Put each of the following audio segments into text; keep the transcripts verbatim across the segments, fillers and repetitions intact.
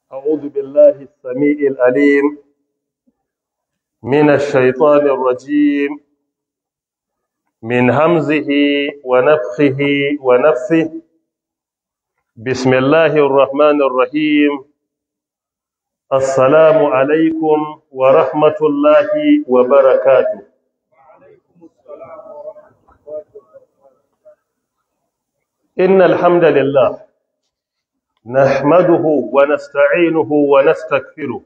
أعوذ بالله السميع العليم من الشيطان الرجيم من همزه ونفخه ونفثه. بسم الله الرحمن الرحيم. السلام عليكم ورحمة الله وبركاته. إن الحمد لله نحمده ونستعينه ونستغفره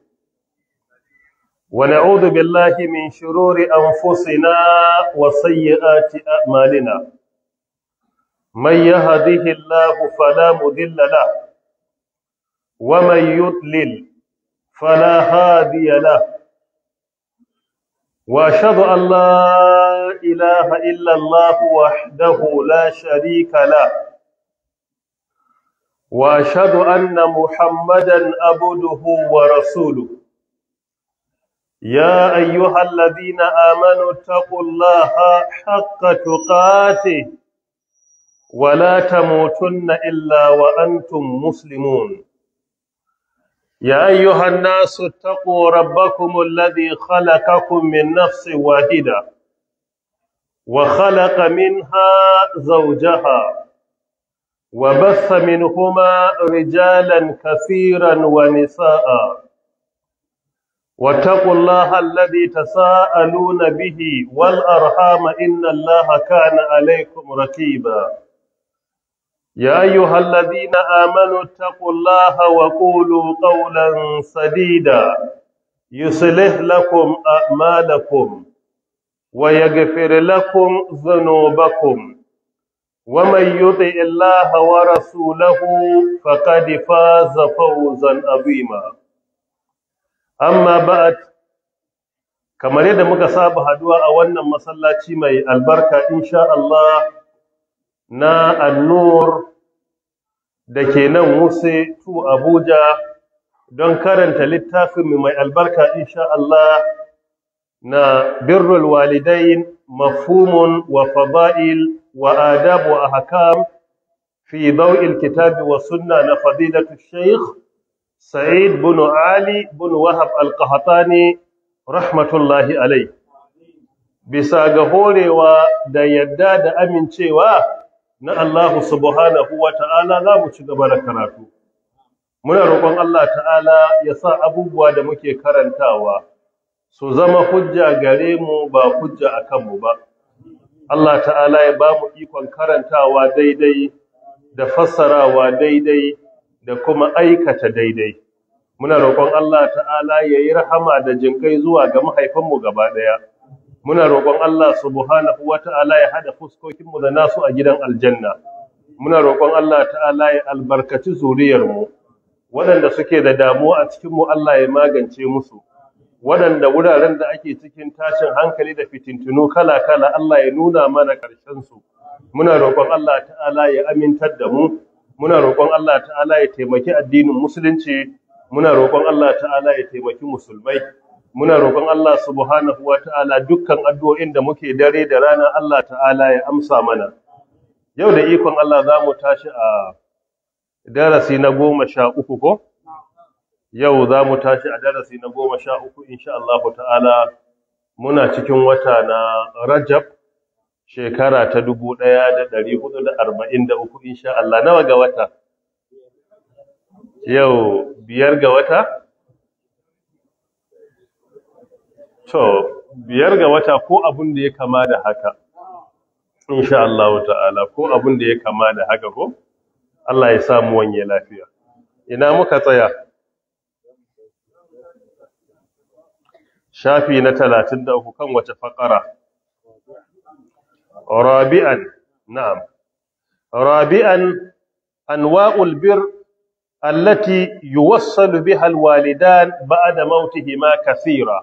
ونعوذ بالله من شرور أنفسنا وسيئات أعمالنا. من يهده الله فلا مضل له ومن يضلل فلا هادي له، وأشهد أن لا إله إلا الله وحده لا شريك له، وأشهد أن محمدًا عبده ورسوله. يا أيها الذين آمنوا اتقوا الله حق تقاته ولا تموتن إلا وأنتم مسلمون. يا أيها الناس اتقوا ربكم الذي خلقكم من نفس واحدة وخلق منها زوجها وبث منهما رجالا كثيرا ونساء، واتقوا الله الذي تساءلون به والأرحام إن الله كان عليكم رقيبا. يا أيها الذين آمنوا اتقوا الله وقولوا قولا سديدا يصلح لكم أعمالكم ويغفر لكم ذنوبكم، ومن يطع الله ورسوله فقد فاز فوزا عظيما. amma ba'ad، kamar yadda muka saba haduwa a wannan masallaci mai albarka insha Allah na An-Nur dake nan Wuse tu Abuja don karanta littafin mai albarka insha Allah na Birrul Walidain mafhumun wa fada'il wa adab wa ahkam fi daw'il kitabi wa sunna na fadilatu Sheikh Sa'id bin Ali bin Wahab al-Qahtani rahmatullahi alayh. Bisa ga horewa da yadda da amincewa na Allah subhanahu wa ta'ala za mu ci gaba da karatu. Muna roƙon Allah ta'ala ya sa abubuwa da muke karantawa su zama hujja gare mu ba hujja a kanmu ba. Allah ta'ala ya ba mu ikon karantawa daidai da fassarawa daidai da kuma aikata daidai. Muna roƙon Allah ta'ala ya yi rahama da jinkai zuwa ga mahaifanmu gaba ɗaya. Muna roƙon Allah subhanahu wa ta'ala ya haɗa fuskokinmu da nasu a gidan aljanna. Muna roƙon Allah ta'ala ya albarkaci zuriyarmu. Waɗanda suke da damuwa a cikinmu Allah ya magance musu. Waɗanda wuraren da ake cikin tashin hankali da fitintunu kala-kala Allah ya nuna mana ƙarshensu. Muna roƙon Allah ta'ala ya amintar da mu. Muna roƙon Allah ta'ala ya taimaki addinin musulunci, muna roƙon Allah ta'ala ya taimaki musulmai, muna roƙon Allah subhanahu wa ta'ala dukkan addu'o'in da muke dare da rana Allah ta'ala ya amsa mana. Yau da ikon Allah za mu tashi a darasi na goma sha uku ko? Yau za mu tashi a darasi na goma sha uku insha Allah ta'ala muna cikin wata na Rajab. Shekara ta dubu ɗaya da ɗari hudu da arba'in da uku insha Allah. Nawa ga wata? Yau biyar ga wata? To, biyar ga wata ko abin da ya kama da haka. Insha Allah ta'ala ko abin da ya kama da haka ko? Allah ya samu wanye lafiya. Ina muka tsaya? Shafi na talatin da uku kan wace faƙara? رابعا نعم رابعا أنواع البر التي يوصل بها الوالدان بعد موتهما كثيرا.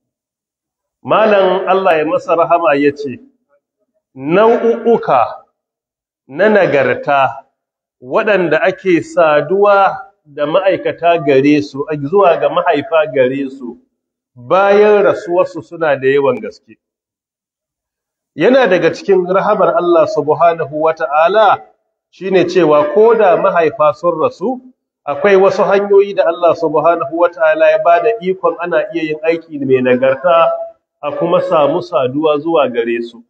مالن الله يمسى رحمه yace nau'uka na nagarta waɗanda ake saduwa da ma'aikata gare su zuwa ga mahaifa gare su bayan rasuwarsu suna da yawan gaske. Yana daga cikin rahamar Allah subhanahu wata'ala shine cewa koda mahaifa sun rasu akwai wasu hanyoyi da Allah subhanahu wataala ya bada ikon ana iya yin aiki mai nagarta a kuma samu saduwa zuwa gare su.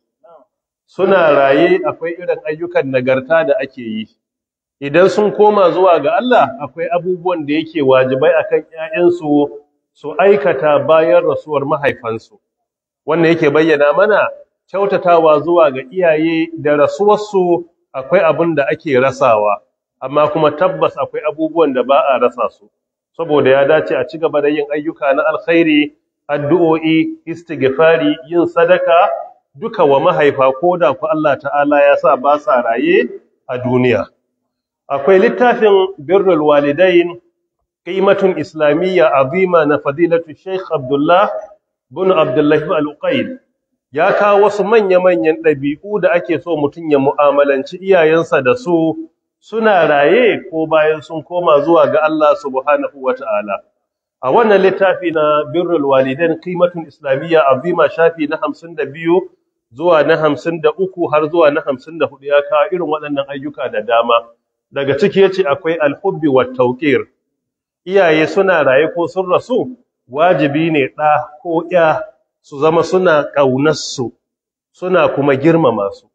Suna raye akwai irin ayyukan nagarta da ake yi. Idan sun koma zuwa ga Allah akwai abubuwan da yake wajibai akan ƴaƴansu su aikata bayan rasuwar mahaifansu. Wannan yake bayyana mana kyautatawa zuwa ga iyaye da rasuwarsu akwai abin da ake rasawa, amma kuma tabbas akwai abubuwan da ba a rasa su. Saboda ya dace a ci gaba da yin ayyuka na alkhairi, addu'o'i, istighfari, yin sadaka duka wa mahaifa ko da ku Allah ta'ala ya sa ba sa raye a duniya. Akwai littafin birrul walidain qimatun islamiyya azima na fadilatu Sheikh Abdullah bin Abdullah al-Uqail, ya kawo wasu manya-manyan ɗabi'u da ake so mutum ya mu'amalanci iyayensa da su suna raye ko bayan sun koma zuwa ga Allah subhanahu wata'ala. A wannan littafi na birrul walidain qimatun islamiyya azima shafi na hamsin da biyu zuwa na hamsin da uku har zuwa na hamsin da hudu ya kawo irin waɗannan ayyuka da dama. Daga ciki yace akwai alhubbi wa tawqir. Iyaye suna raye ko sun rasu, wajibi ne ɗa ko ƴa su zama suna ƙaunar su, suna kuma girmama su.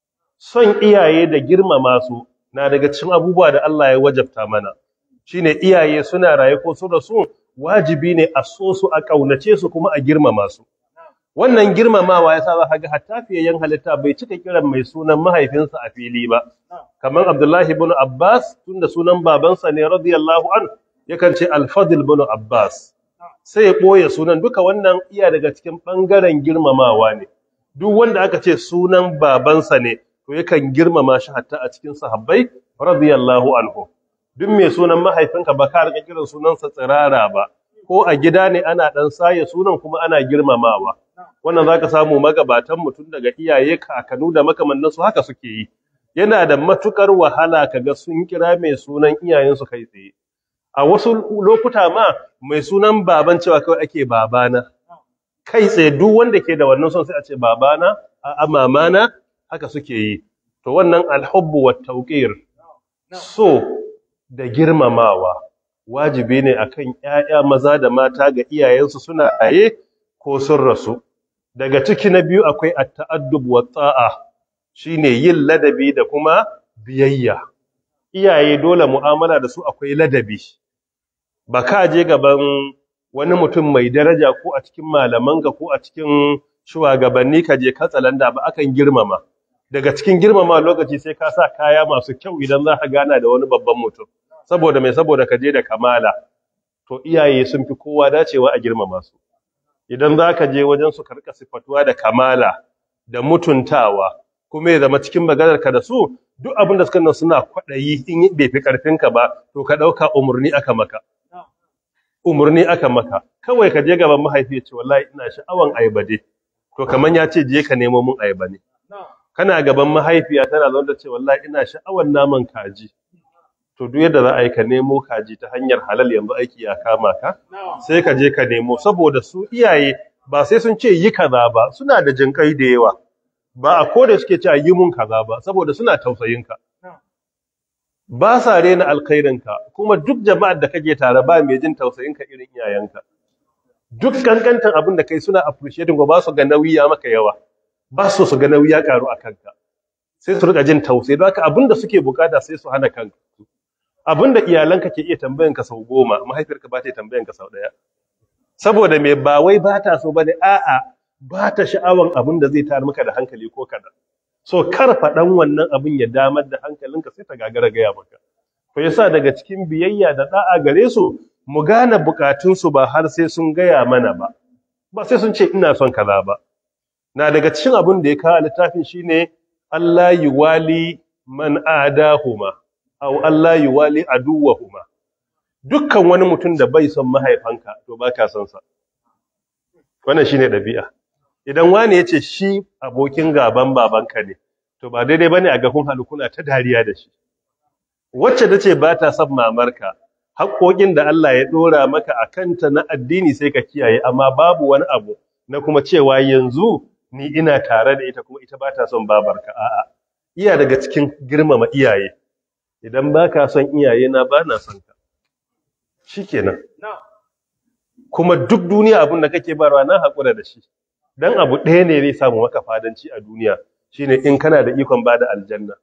Son iyaye da girmama su na daga cikin abubuwa da Allah ya wajabta mana. Shine iyaye suna raye ko sun rasu, wajibi ne a so su, a ƙaunace su, kuma a girmama su. Wannan girmamawa yasa za ka ga hatta fiyayyen halitta bai cika kiran mai sunan mahaifinsa a fili ba. Kamar Abdullahi ibn Abbas, tunda sunan babansa ne radiyallahu an, yakan ce Al-Fadl ibn Abbas. Sai ya ɓoye sunan, duka wannan iya daga cikin ɓangaren girmamawa ne. Duk wanda aka ce sunan babansa ne, to yakan girmama shi hatta a cikin sahabbai radiyallahu anhu. Duk mai sunan mahaifinka ba ka rika kiran sunansa tsirara ba, ko a gida ne ana ɗan saye sunan kuma ana girmamawa. Wannan za ka samu magabatan mutum daga iyaye kakanu da makamanninsu haka suke yi. Yana da matukar wahala kaga sun kira mai sunan iyayensu kai tsaye. A wasu lokuta ma mai sunan baban cewa kawai ake babana. Kai tsaye duk wanda ke da wannan son sai a ce babana, a mamana, haka suke yi. To wannan alhubbu wat tawqir, so da girmamawa wajibi ne akan ƴaƴa maza da mata ga iyayensu suna raye ko sun rasu. Daga ciki na biyu akwai at-ta'addub wa ta'a, shine yin ladabi da kuma biyayya. Iyaye dole mu'amala da su akwai ladabi. Ba ka je gaban wani mutum mai daraja ko a cikin malamanka ko a cikin shugabanni ka je katsalanda ba, akan girmama. Daga cikin girmama lokaci sai ka sa kaya masu kyau idan za ka gana da wani babban mutum. Saboda mai saboda ka je da kamala. To iyaye sun fi kowa dacewa a girmama su. Idan za ka je wajen su karka sifatuwa da kamala da mutuntawa, kuma ya zama cikin maganarka da su duk abin da suka nan suna kwaɗayi in bai fi ƙarfinka ba, to ka ɗauka umarni aka maka. Umarni aka maka. Kawai ka je gaban mahaifi ya ce wallahi ina sha'awan ayaba dai. To kaman ya ce je ka nemo mun ayaba ne. Kana gaban mahaifiya tana zaune da ce wallahi ina sha'awan naman kaji. To duk yadda za a yi ka nemo kaji ta hanyar halal, yanzu aiki ya kama ka, sai ka je ka nemo, saboda su iyaye ba sai sun ce yi kaza ba, suna da jinkai da yawa. Ba a koda suke cewa yi mun kaza ba, saboda suna tausayinka. Ba sa rena alkhairinka, kuma duk jama'ar da kake tare ba mai jin tausayinka irin iyayenka. Duk kankantan abin da kai suna appreciating, ba su ga nauyi ya maka yawa, ba su su ga nauyi ya karu a kanka, sai su rika jin tausayi. Don haka abin da suke bukata sai su hana kanka. Abin da iyalanka ke iya tambayanka sau goma, mahaifiyarka ba ta yi tambayanka sau ɗaya. Saboda me, ba wai ba ta so ba ne, a'a ba ta sha'awan abin da zai tar maka da hankali ko kaɗan. So kar faɗan wannan abin ya damar da hankalinka sai ta gagara gaya maka. To yasa daga cikin biyayya da ɗa'a gare su, mu gane bukatunsu ba har sai sun gaya mana ba, ba sai sun ce ina son kaza ba. Na daga cikin abin da ya kawo littafin shine Allah yi wali man adahuma, aw Allah yi wali aduwahuma. Dukkan wani mutum da bai son mahaifanka to ba ka son sa. Wannan shine ɗabi'a. Idan wani ya ce shi abokin gaban babanka ne, to ba daidai bane a ga kun halu kuna ta dariya da shi. Wacce ta ce ba ta son mamarka, haƙoƙin da Allah ya ɗora maka a kanta na addini sai ka kiyaye, amma babu wani abu na kuma cewa yanzu ni ina tare da ita kuma ita ba ta son babarka. A'a, iya daga cikin girmama iyaye. Idan ba ka son iyaye na ba na son ka. shikenan. Kuma duk duniya abin da kake barwa na haƙura da shi, dan abu ɗaya ne zai samu maka fadanci a duniya, shine in kana da ikon bada aljanna.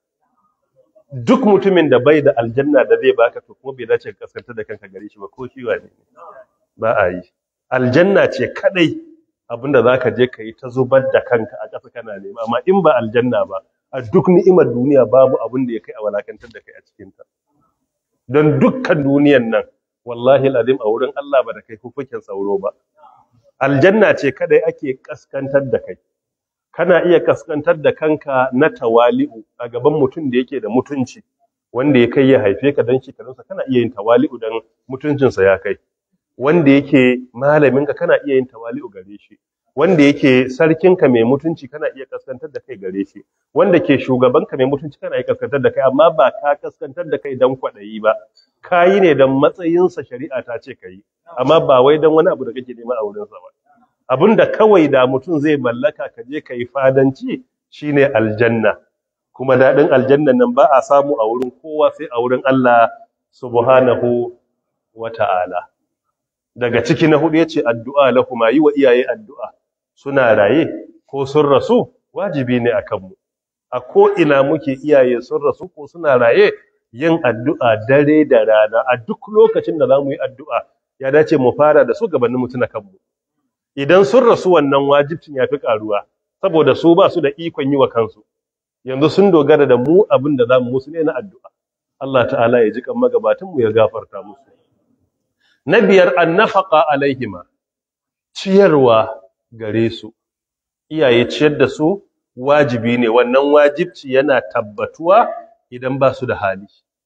Duk mutumin da bai da aljanna da zai baka to kuma bai dace ka kaskantar da kanka gare shi ba, ko shi wane ba a yi. Aljanna ce kadai abinda zaka je ka yi ta zubar da kanka a ƙasa kana nema, amma in ba aljanna ba a duk ni'imar duniya babu abin da ya kai a walakantar da kai a cikin ta. Don dukkan duniyan nan wallahi alazim a wurin Allah ba da kai fufukin sauro ba. Aljanna ce kadai ake kaskantar da kai. Kana iya kaskantar da kanka na tawali'u a gaban mutum da yake da mutunci, wanda ya kai ya haife ka dan shekarunsa, kana iya yin tawali'u dan mutuncinsa ya kai. Wanda yake malaminka kana iya yin tawali'u gare shi. Wanda yake sarkinka mai mutunci kana iya kaskantar da kai gare shi. Wanda ke shugabanka mai mutunci kana iya kaskantar da kai, amma ba ka kaskantar da kai dan kwaɗayi ba. Ka yi ne dan matsayinsa shari'a ta ce ka yi, amma ba wai dan wani abu da kake nema a wurinsa ba. Abinda kawai da mutum zai mallaka ka je ka yi fadanci shine aljanna, kuma daɗin aljannan nan ba a samu a wurin kowa sai a wurin Allah subhanahu wa ta'ala. Daga ciki na hudu yace addu'a lahuma, yi wa iyaye addu'a suna raye ko sun rasu wajibi ne akan mu. A ko ina muke, iyaye sun rasu ko suna raye, yin addu'a dare da rana a duk lokacin da zamu yi addu'a ya dace mu fara da su gabanin mu tuna kanmu. Idan sun rasu wannan wajibcin ya fi ƙaruwa, saboda su ba su da ikon yi wa kansu, yanzu sun dogara da mu abin da za mu musu ne na addu'a. Allah ta'ala ya ji kan magabatanmu ya gafarta musu. Na biyar, an nafaƙa alaihima, ciyarwa gare su. Iyaye ciyar da su wajibi ne, wannan wajibci yana tabbatuwa idan ba su da hali.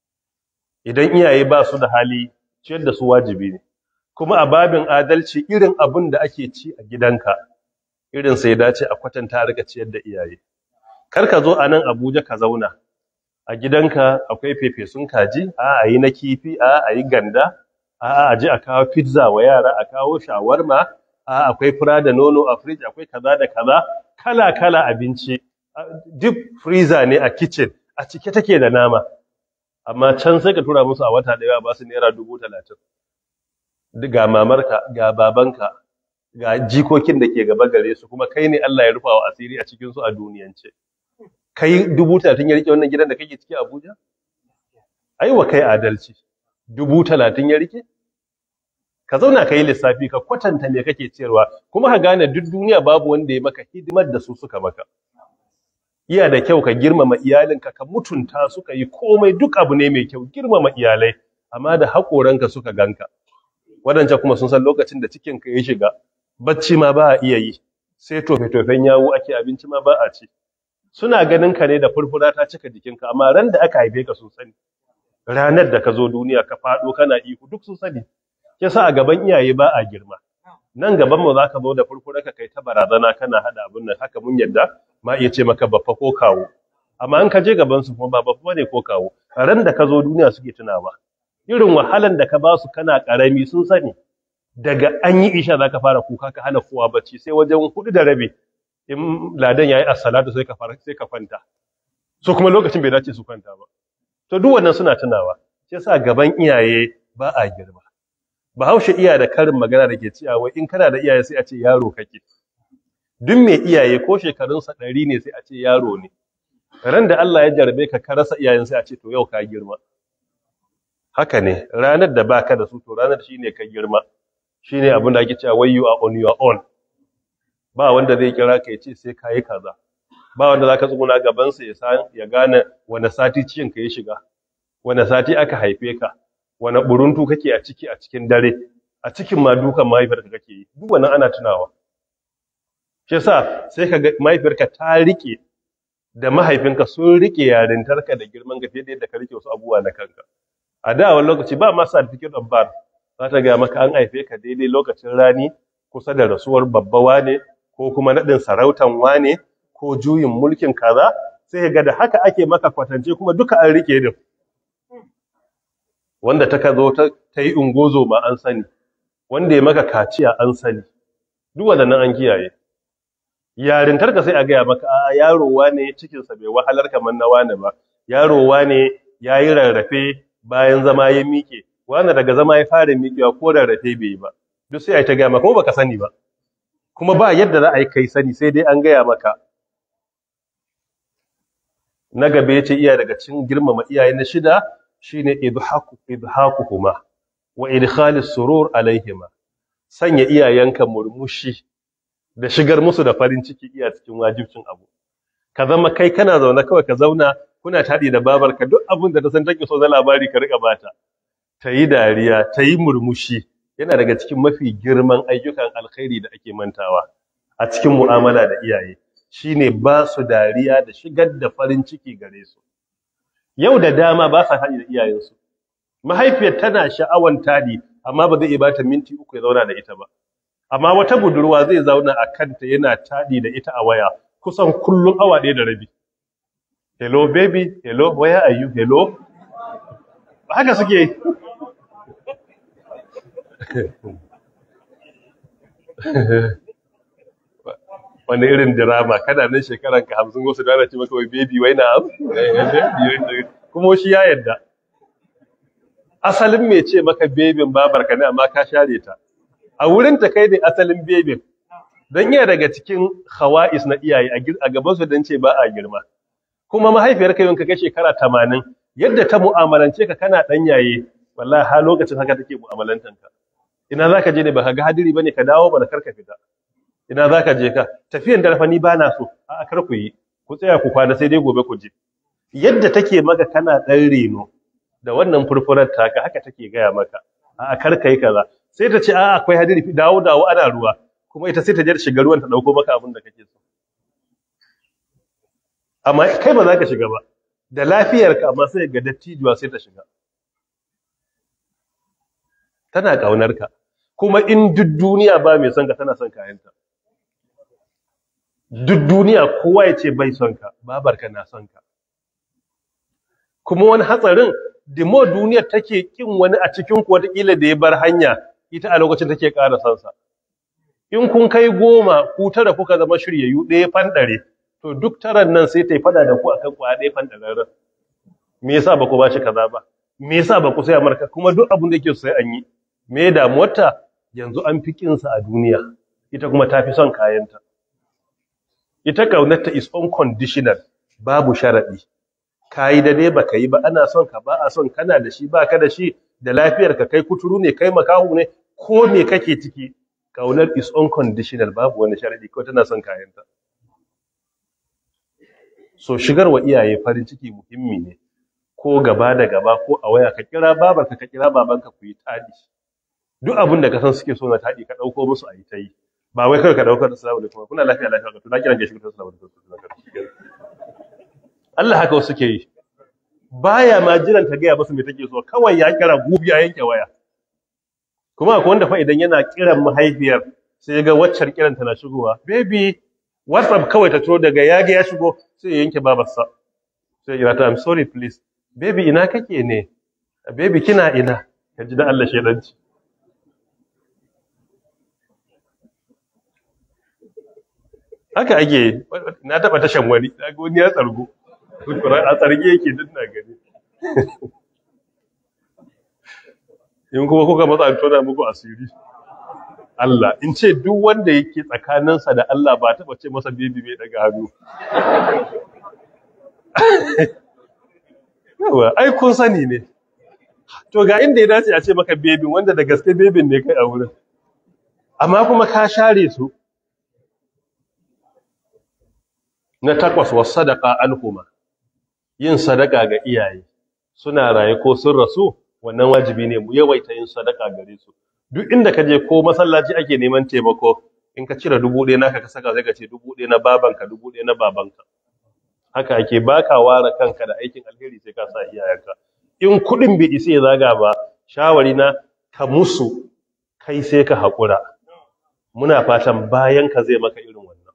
Idan iyaye ba su da hali, ciyar da su wajibi ne. Kuma a babin adalci, irin abin da ake ci a gidanka, irin sai dace a kwatanta rika ciyar da iyaye. Kar ka zo a nan Abuja ka zauna, a gidanka akwai fefesun kaji, a a yi na kifi, a a yi ganda, a a ji a kawo pizza wa yara, a kawo shawarma, a akwai fura da nono a fridge, akwai kaza da kaza, kala kala abinci, duk freezer ne a kitchen, a cike take da nama. Amma can sai ka tura musu a wata ɗaya ba su naira dubu talatin. Ga mamarka, ga babanka, ga jikokin da ke gaba gare su, kuma kai ne Allah ya rufa wa asiri a cikinsu a duniyance. Kai dubu talatin ya rike wannan gidan da kake ciki Abuja? Aiwa kai adalci. Dubu talatin ya rike? Ka zauna ka yi lissafi, ka kwatanta me kake ciyarwa, kuma ka gane duk duniya babu wanda ya maka hidimar da su suka maka. Iya da kyau ka girmama iyalinka, ka mutunta su, ka yi komai, duk abu ne mai kyau, girmama iyalai, amma da haƙoranka suka ganka. Waɗancan kuma sun san lokacin da cikinka ya shiga, bacci ma ba a iya yi, sai tofe-tofen yawo ake, abinci ma ba a ci. Suna ganin ka ne da furfura ta cika jikinka, amma ran da aka haife ka sun sani. Ranar da ka zo duniya ka faɗo kana ihu duk sun sani. Yasa a gaban iyaye ba a girma. Nan gaban mu za ka zo da furfura ka kai ta barazana kana haɗa abin nan, haka mun yadda ma iya ce maka baffa ko kawo. Amma in ka je gaban su kuma ba baffa ne ko kawo. Ran da ka zo duniya suke tunawa. Irin wahalan da ka ba su kana ƙarami sun sani. Daga an yi isha za ka fara kuka ka hana kowa bacci, sai wajen hudu da rabi in ladan ya yi assalatu sai ka fara sai ka kwanta. So kuma lokacin bai dace su kwanta ba. To duk wannan suna tunawa. Shi yasa gaban iyaye ba a girma. Bahaushe iya da karin magana da ke cewa wai in kana da iyaye sai a ce yaro kake. Duk mai iyaye ko shekarunsa ɗari ne sai a ce yaro ne. Ran da Allah ya jarabe ka ka rasa iyayen sai a ce to yau ka girma. Haka ne, ranar da baka da su to ranar shine ka girma. Shine abin da ake cewa wai you are on your own. Ba wanda zai kira ka ya ce sai kai kaza. Ba wanda zaka tsuguna gaban sa ya san ya gane wani sati cikin ka ya shiga. Wani sati aka haife ka. Wani buruntu kake a ciki a cikin dare. A cikin ma dukan mahaifiyarka kake yi. Duk wannan ana tunawa. Shi yasa sai ka ga mahaifiyarka ta rike da mahaifinka sun rike yarintarka da girman ka fiye da yadda ka rike wasu abubuwa na kanka. A da wani lokaci ba ma certificate of birth, za ta gaya maka an haife ka daidai lokacin rani kusa da rasuwar babba wane ko kuma naɗin sarautan wane ko juyin mulkin kaza, sai ga da haka ake maka kwatance kuma duka an rike din. Wanda ta ka zo ta yi ungozo ma an sani, wanda ya maka kaciya an sani, duk waɗannan an kiyaye. Yarintarka sai a gaya maka a yaro wane cikinsa bai wahalar kamar na wane ba, yaro wane ya yi rarrafe bayan zama ya miƙe, wanda daga zama ya fara miƙewa ko da rafe bai yi ba duk sai a yi ta gaya maka kuma baka sani ba kuma ba yadda za a yi kai sani sai dai an gaya maka. Na gaba ya ce iya daga cikin girmama iyaye na shida shine idhaku idhakuhuma wa idkhalis surur alaihima, sanya iyayenka murmushi da shigar musu da farin ciki iya cikin wajibcin abu. Ka zama kai kana zaune kawai ka zauna kuna taɗi da babarka duk abin da ta san take so na labari ka rika bata, ta yi dariya ta yi murmushi, yana daga cikin mafi girman ayyukan alkhairi da ake mantawa a cikin mu'amala da iyaye shine ba su dariya da shigar da farin ciki gare su. Yau da dama ba sa taɗi da iyayensu, mahaifiyar tana sha'awan taɗi amma ba zai iya bata minti uku ya zauna da ita ba, amma wata budurwa zai zauna a kanta yana taɗi da ita a waya kusan kullum awa ɗaya da rabi. Hello baby, hello, where are you, hello. Haka suke yi. Wani irin drama, kana nan shekaran ka hamsin wasu da ana ce maka wai baby wai na am? Kuma shi ya yadda. Asalin mai ce maka bebin babarka ne amma ka share ta. A wurin ta kai ne asalin bebin. Don iya daga cikin khawa'is na iyaye a gabansu don ce ba a girma. Kuma mahaifiyar ka yanka kai shekara tamanin yadda ta mu'amalance ka kana ɗanyaye wallahi har lokacin haka take mu'amalantanka. Ina za ka je ne ba ka ga hadiri ba ne ka dawo ba da karka fita. Ina za ka je ka tafiyan da rafa ni ba na so a kar ku yi ku tsaya ku kwana sai dai gobe ku je. Yadda take maka kana ɗan reno da wannan furfurar taka haka take gaya maka a kar ka yi kaza sai ta ce a akwai hadiri dawo dawo ana ruwa kuma ita sai ta je ta shiga ruwan ta ɗauko maka abin da kake so. Amma kai ba za ka shiga ba da lafiyarka amma sai ga dattijuwa sai ta shiga. Tana ƙaunarka kuma in duk duniya ba mai son ka tana son kayanta. Duk duniya kowa ya ce bai son ka babarka na son ka. Kuma wani hatsarin dimo duniyar take kin wani a cikin ku wataƙila da ya bar hanya ita a lokacin take ƙara son sa. In kun kai goma ku tara kuka zama shiryayyu ɗaya fanɗare to duk taran nan sai ta yi fada da ku akan kwaya ɗaya fanɗararren. Me yasa ba ku ba shi kaza ba? Me yasa ba ku saya marka? Kuma duk abin da yake so sai an yi. Me damuwarta yanzu an fi kinsa a duniya ita kuma ta fi son kayanta. Ita kaunarta is unconditional babu sharaɗi. Ka yi da dai baka yi ba ana son ka ba a son kana da shi ba ka da shi da lafiyar ka kai kuturu ne kai makahu ne ko me kake ciki kaunar is unconditional babu wani sharaɗi ko tana son kayanta. So shigarwa iyaye farin ciki muhimmi ne ko gaba da gaba ko a waya ka kira babarka ka kira babanka ku yi taɗi. Duk abin da ka san suke so na taɗi ka ɗauko musu a yi ta yi ba wai kawai ka ɗaukar da salamu alaikum kuna lafiya lafiya ka tuna kiran gashi ka salamu alaikum. Allah haka wasu ke yi baya ma jiran ta gaya musu me take so kawai ya kira gubi ya yanke waya. Kuma akwai wanda fa idan yana kiran mahaifiyar sai ga waccar kiran tana shigowa baby WhatsApp kawai ta turo daga ya ga ya shigo sai ya yanke babarsa sai ya ta I'm sorry please baby ina kake ne baby kina ina ka ji da Allah shedanci. Haka ake na taba tashan wani daga wani ya tsargo a tsarge yake duk na gani. In kuma kuka matsa an tona muku asiri Allah in ce duk wanda yake tsakaninsa da Allah ba taba ce masa baby mai daga hannu. Yawa ai kun sani ne to ga inda ya dace a ce maka baby wanda da gaske baby ne kai a wurin amma kuma ka share su. Na takwas was sadaqa anhuma yin sadaka ga iyaye suna raye ko sun rasu wannan wajibi ne mu yawaita yin sadaka gare su. Duk inda ka je ko masallaci ake neman taimako in ka cire dubu ɗaya naka ka saka sai ka ce dubu ɗaya na babanka dubu ɗaya na babanka. Haka ake baka ware kanka da aikin alheri sai ka sa iyayenka. In kuɗin bai isa ya zaga ba shawari na ka musu kai sai ka haƙura. Muna fatan bayan ka zai maka irin wannan.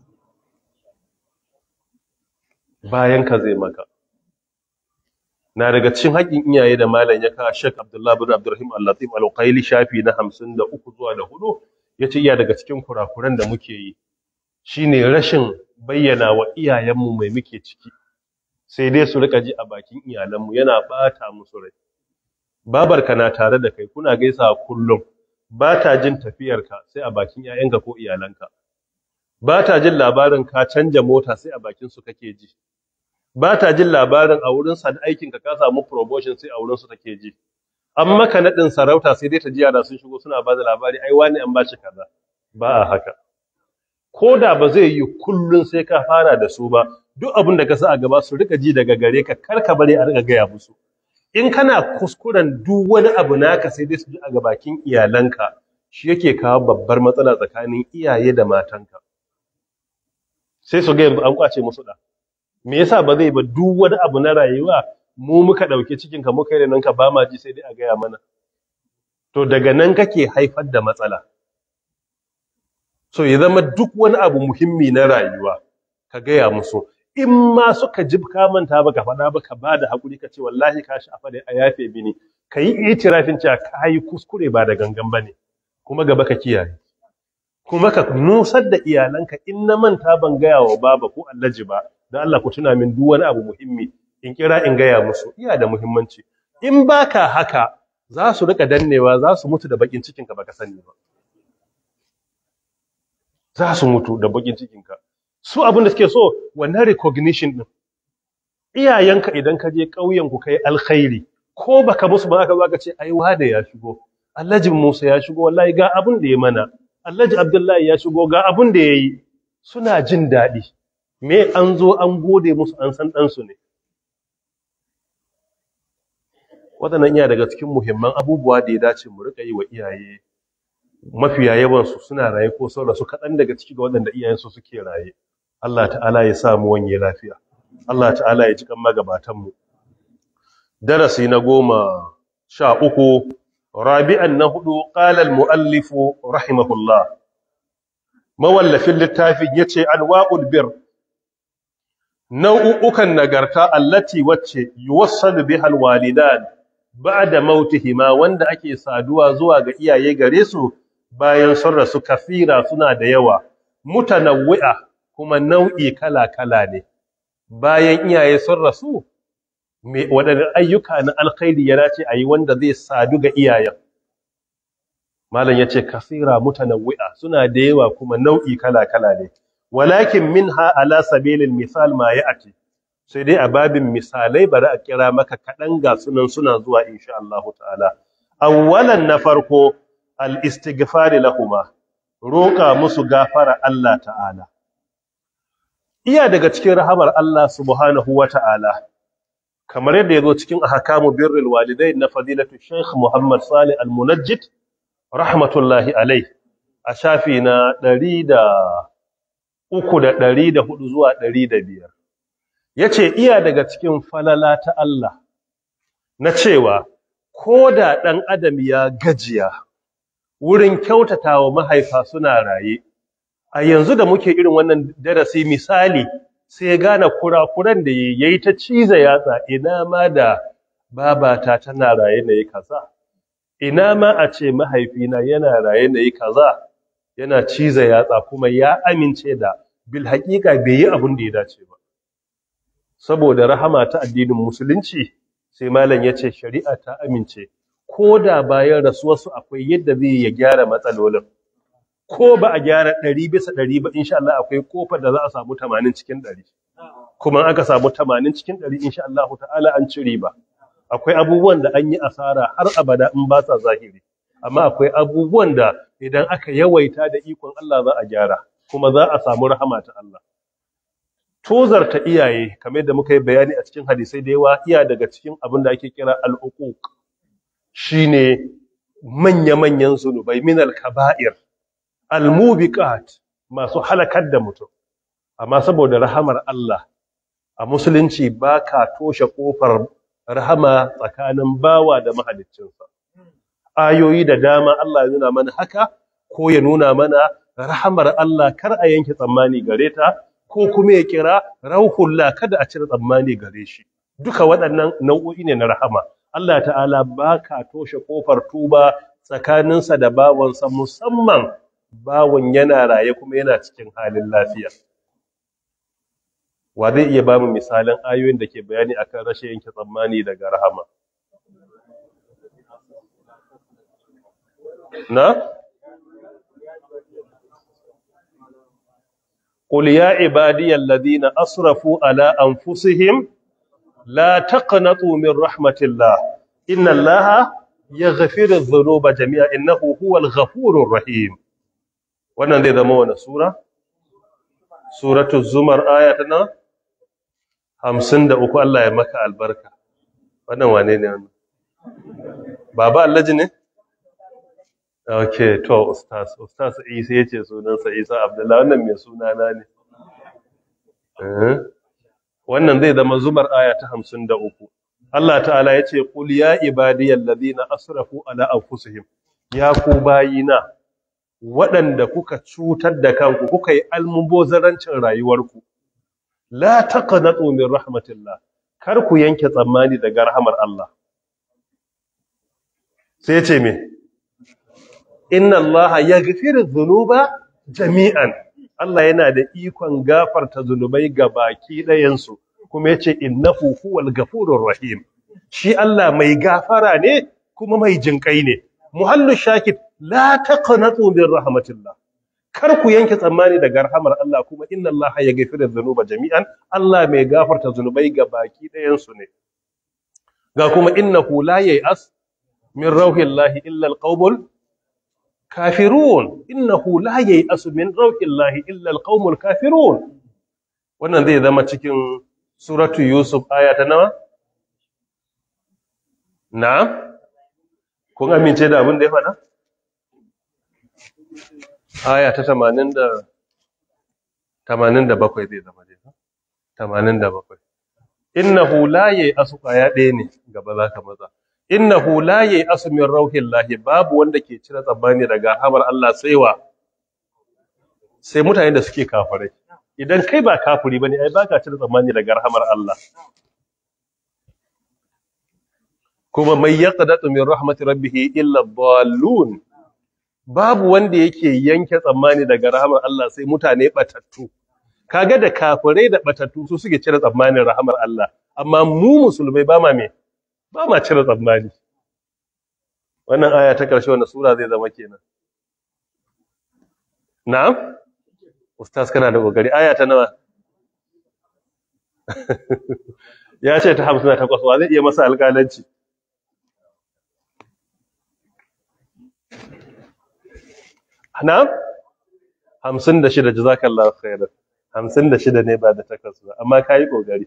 Bayan ka zai maka. Na daga cikin haƙin iyaye da malam ya kawo Sheikh Abdullah bin Abdurrahim Al-Latif Al-Uqayli shafi na hamsin da uku zuwa da hudu yace iya daga cikin kurakuran da muke yi shine rashin bayyana wa iyayenmu mai muke ciki sai dai su rika ji a bakin iyalanmu yana bata musu rai. babarka na tare da kai kuna gaisawa kullum, ba ta jin tafiyarka sai a bakin 'ya'yanka ko iyalanka, ba ta jin labarin ka canja mota sai a bakin su kake ji, ba ta jin labarin a wurin sa aikinka ka samu promotion sai a wurin su take ji, an maka naɗin sarauta sai dai ta ji yara sun shigo suna ba da labari ai wani an bashi kaza. Ba a haka. Ko da ba zai yi kullun sai ka fara da su ba, duk abin da ka sa a gaba su rika ji daga gare ka, kar ka bari a rika gaya musu. In kana kuskuren duk wani abu naka sai dai su ji a gabakin iyalanka, shi yake kawo babbar matsala tsakanin iyaye da matanka. Sai su ga yanzu an kwace musu da. Me yasa ba zai ba duk wani abu na rayuwa mu muka dauke cikin ka muka yi nan ka ba ma ji sai dai a gaya mana. To daga nan kake haifar da matsala. So ya zama duk wani abu muhimmi na rayuwa ka gaya musu. In ma suka jib ka manta baka faɗa ba ka bada hakuri ka ce wallahi ka shafa dai a yafe mini, ka yi itirafin cewa ka yi kuskure ba da gangan bane, kuma gaba ka kiyaye, kuma ka nusar da iyalanka in na manta ban gaya wa baba ko allaji ba dan Allah ku tuna min duk wani abu muhimmi in kira in gaya musu, iya da muhimmanci. In baka haka za su rika dannewa, za su mutu da bakin cikin ka baka sani ba, za su mutu da bakin cikin ka. Su abin da suke so wannan recognition din. Iyayenka idan ka je ƙauyen ku kai alkhairi, ko baka musu ba ka zo ka ce ai wada ya shigo, Alhaji Musa ya shigo, wallahi ga abin da ya mana, Alhaji Abdullahi ya shigo ga abin da yayi, suna jin daɗi. Me an zo an gode musu, an san dan su ne. Wadannan iya daga cikin muhimman abubuwa da ya dace mu rika yi wa iyaye. Mafiya yawan su suna raye ko sun rasu, kaɗan daga ciki ga waɗanda iyayensu suke raye. Allah ta'ala ya sa mu wanye lafiya. Allah ta'ala ya ji kan magabatanmu. Darasi na goma sha uku, rabi'an na hudu, qala al-mu'allifu rahimahullah. Mawallafin littafin yace anwa'ul bir, nau'ukan nagarta allati wacce yuwassalu biha al-walidan ba'da mautihima, wanda ake saduwa zuwa ga iyaye gare su bayan sun rasu, kafira suna da yawa, mutanawwi'a kuma nau'i kala-kala ne. Bayan iyaye sun rasu, waɗanne ayyuka na alkhairi ya dace a yi wanda zai sadu ga iyayen. Malam ya ce, kasira mutanawwi'a suna da yawa kuma nau'i kala-kala ne. Walakin minha ala sabilil misal ma ya'ati. Sai dai a babin misalai bari a kira maka kaɗan ga sunan suna zuwa insha Allah ta'ala. Awwalan na farko, al-istighfari lahuma, roƙa musu gafara Allah ta'ala. Iya daga cikin rahamar Allah subhanahu wa ta'ala, kamar yadda ya zo cikin ahkamu birrul walidai na fadilatu Sheikh Muhammad Salih Al-Munajjid rahmatullahi alai, a shafi na ɗari da uku da ɗari da hudu zuwa ɗari da biyar. Ya ce iya daga cikin falala ta Allah na cewa ko da ɗan adam ya gajiya wurin kyautata wa mahaifa suna raye, a yanzu da muke irin wannan darasi misali sai gane kurakuran da ya yi ta ciza yatsa, ina ma da babata tana raye na yi kaza, ina ma a ce mahaifina yana raye na yi kaza, yana ciza yatsa kuma ya amince da bil haƙiƙa bai yi abin da ya dace ba. Saboda rahama ta addinin musulunci sai malam ya ce shari'a ta amince ko da bayan rasuwarsu akwai yadda zai ya gyara matsalolin, ko ba a gyara ɗari bisa ɗari ba insha Allah akwai kofar da za a samu tamanin cikin ɗari, kuma aka samu tamanin cikin ɗari insha Allah ta'ala an ci riba. Akwai abubuwan da an yi asara har abada in ba sa zahiri, amma akwai abubuwan da idan aka yawaita da ikon Allah za a gyara kuma za a samu rahama ta Allah. Tozarta iyaye kamar da muka yi bayani a cikin hadisai da yawa, iya daga cikin abin da ake kira al-uquq, shine manya-manyan zunubai min al-kaba'ir al-mubiqat, masu halakar da mutum. Amma saboda rahamar Allah a musulunci ba ka toshe kofar rahama tsakanin bawa da mahaliccinsa. Ayoyi da dama Allah ya nuna mana haka, ko ya nuna mana rahamar Allah kar a yanke tsammani gare ta, ko kuma ya kira rauhullah kada a cire tsammani gare shi. Duka waɗannan nau'o'i ne na rahama. Allah ta'ala ba ka toshe kofar tuba tsakaninsa da bawansa, musamman bawan yana raye kuma yana cikin halin lafiya. Wa zai iya ba mu misalan ayoyin da ke bayani akan rashin yanke tsammani daga rahama? na qul ya ibadiyal ladina asrafu ala anfusihim la taqnatu min rahmatillah inna allaha yaghfiru dhunuba jami'a innahu huwal ghafurur rahim. Wannan zai zama wani sura? Suratul Zumar aya ta na hamsin da uku. Allah ya maka albarka. Wannan wane ne wannan? Baba Allaji ne? Okay, to Ustaz. Ustaz Isa ya ce sunansa Isa Abdullahi, wannan mai sunana ne. Wannan zai zama Zumar aya ta hamsin da uku. Allah ta'ala ya ce, Qul ya ibadiyal ladina asrafu ala anfusihim, ya ku bayina, waɗanda kuka cutar da kanku, kuka yi almubozarancin rayuwarku, la taqnatu min rahmatillah, kar ku yanke tsammani daga rahmar Allah. Sai ce me? Inna Allah yaghfiru dhunuba jami'an. Allah yana da ikon gafarta zunubai ga baki ɗayansu, kuma yace innahu huwal ghafurur rahim. Shi Allah mai gafara ne kuma mai jinkai ne. Muhallu shakid, la taqnatu min rahmatillah. Kar ku yanke tsammani daga rahmar Allah, kuma inna Allah yaghfiru dhunuba jami'an. Allah mai gafarta zunubai ga baki ɗayansu ne. Ga kuma innahu la yai'as min rauhillahi illa alqaumul kafirun. Innahu la yai'asu min rauhillahi illa alqaumul kafirun. Wannan zai zama cikin suratu Yusuf aya ta nawa? Na'am? Kun amince da abin da ya faɗa? Aya ta tamanin da tamanin da bakwai zai zama dai. tamanin da bakwai. Innahu la yai'asu, aya ɗaya ne gaba za ka maza. Innahu la yai'asu min rauhillahi, babu wanda ke cire tsammani daga rahamar Allah sai wa sai mutane da suke kafirai. Idan kai ba kafiri bane ai baka cire tsammani daga rahamar Allah. Kuma mai yaqdatu min rahmati rabbih illa dhallun, babu wanda yake yanke tsammani daga rahamar Allah sai mutane batattu. Kaga da kafirai da batattu su suke cire tsammanin rahamar Allah, amma mu musulmai ba ma me ba ma cire tsammani. Wannan aya ta karshe wannan sura zai zama kenan. Na'am? Ustaz kana da kokari. Aya ta nawa? Ya ce ta hamsin da takwas, wa zai iya masa alƙalanci? Na'am? hamsin da shida, jazakallahu khairan. hamsin da shida ne ba da takwas ba, amma ka yi ƙoƙari.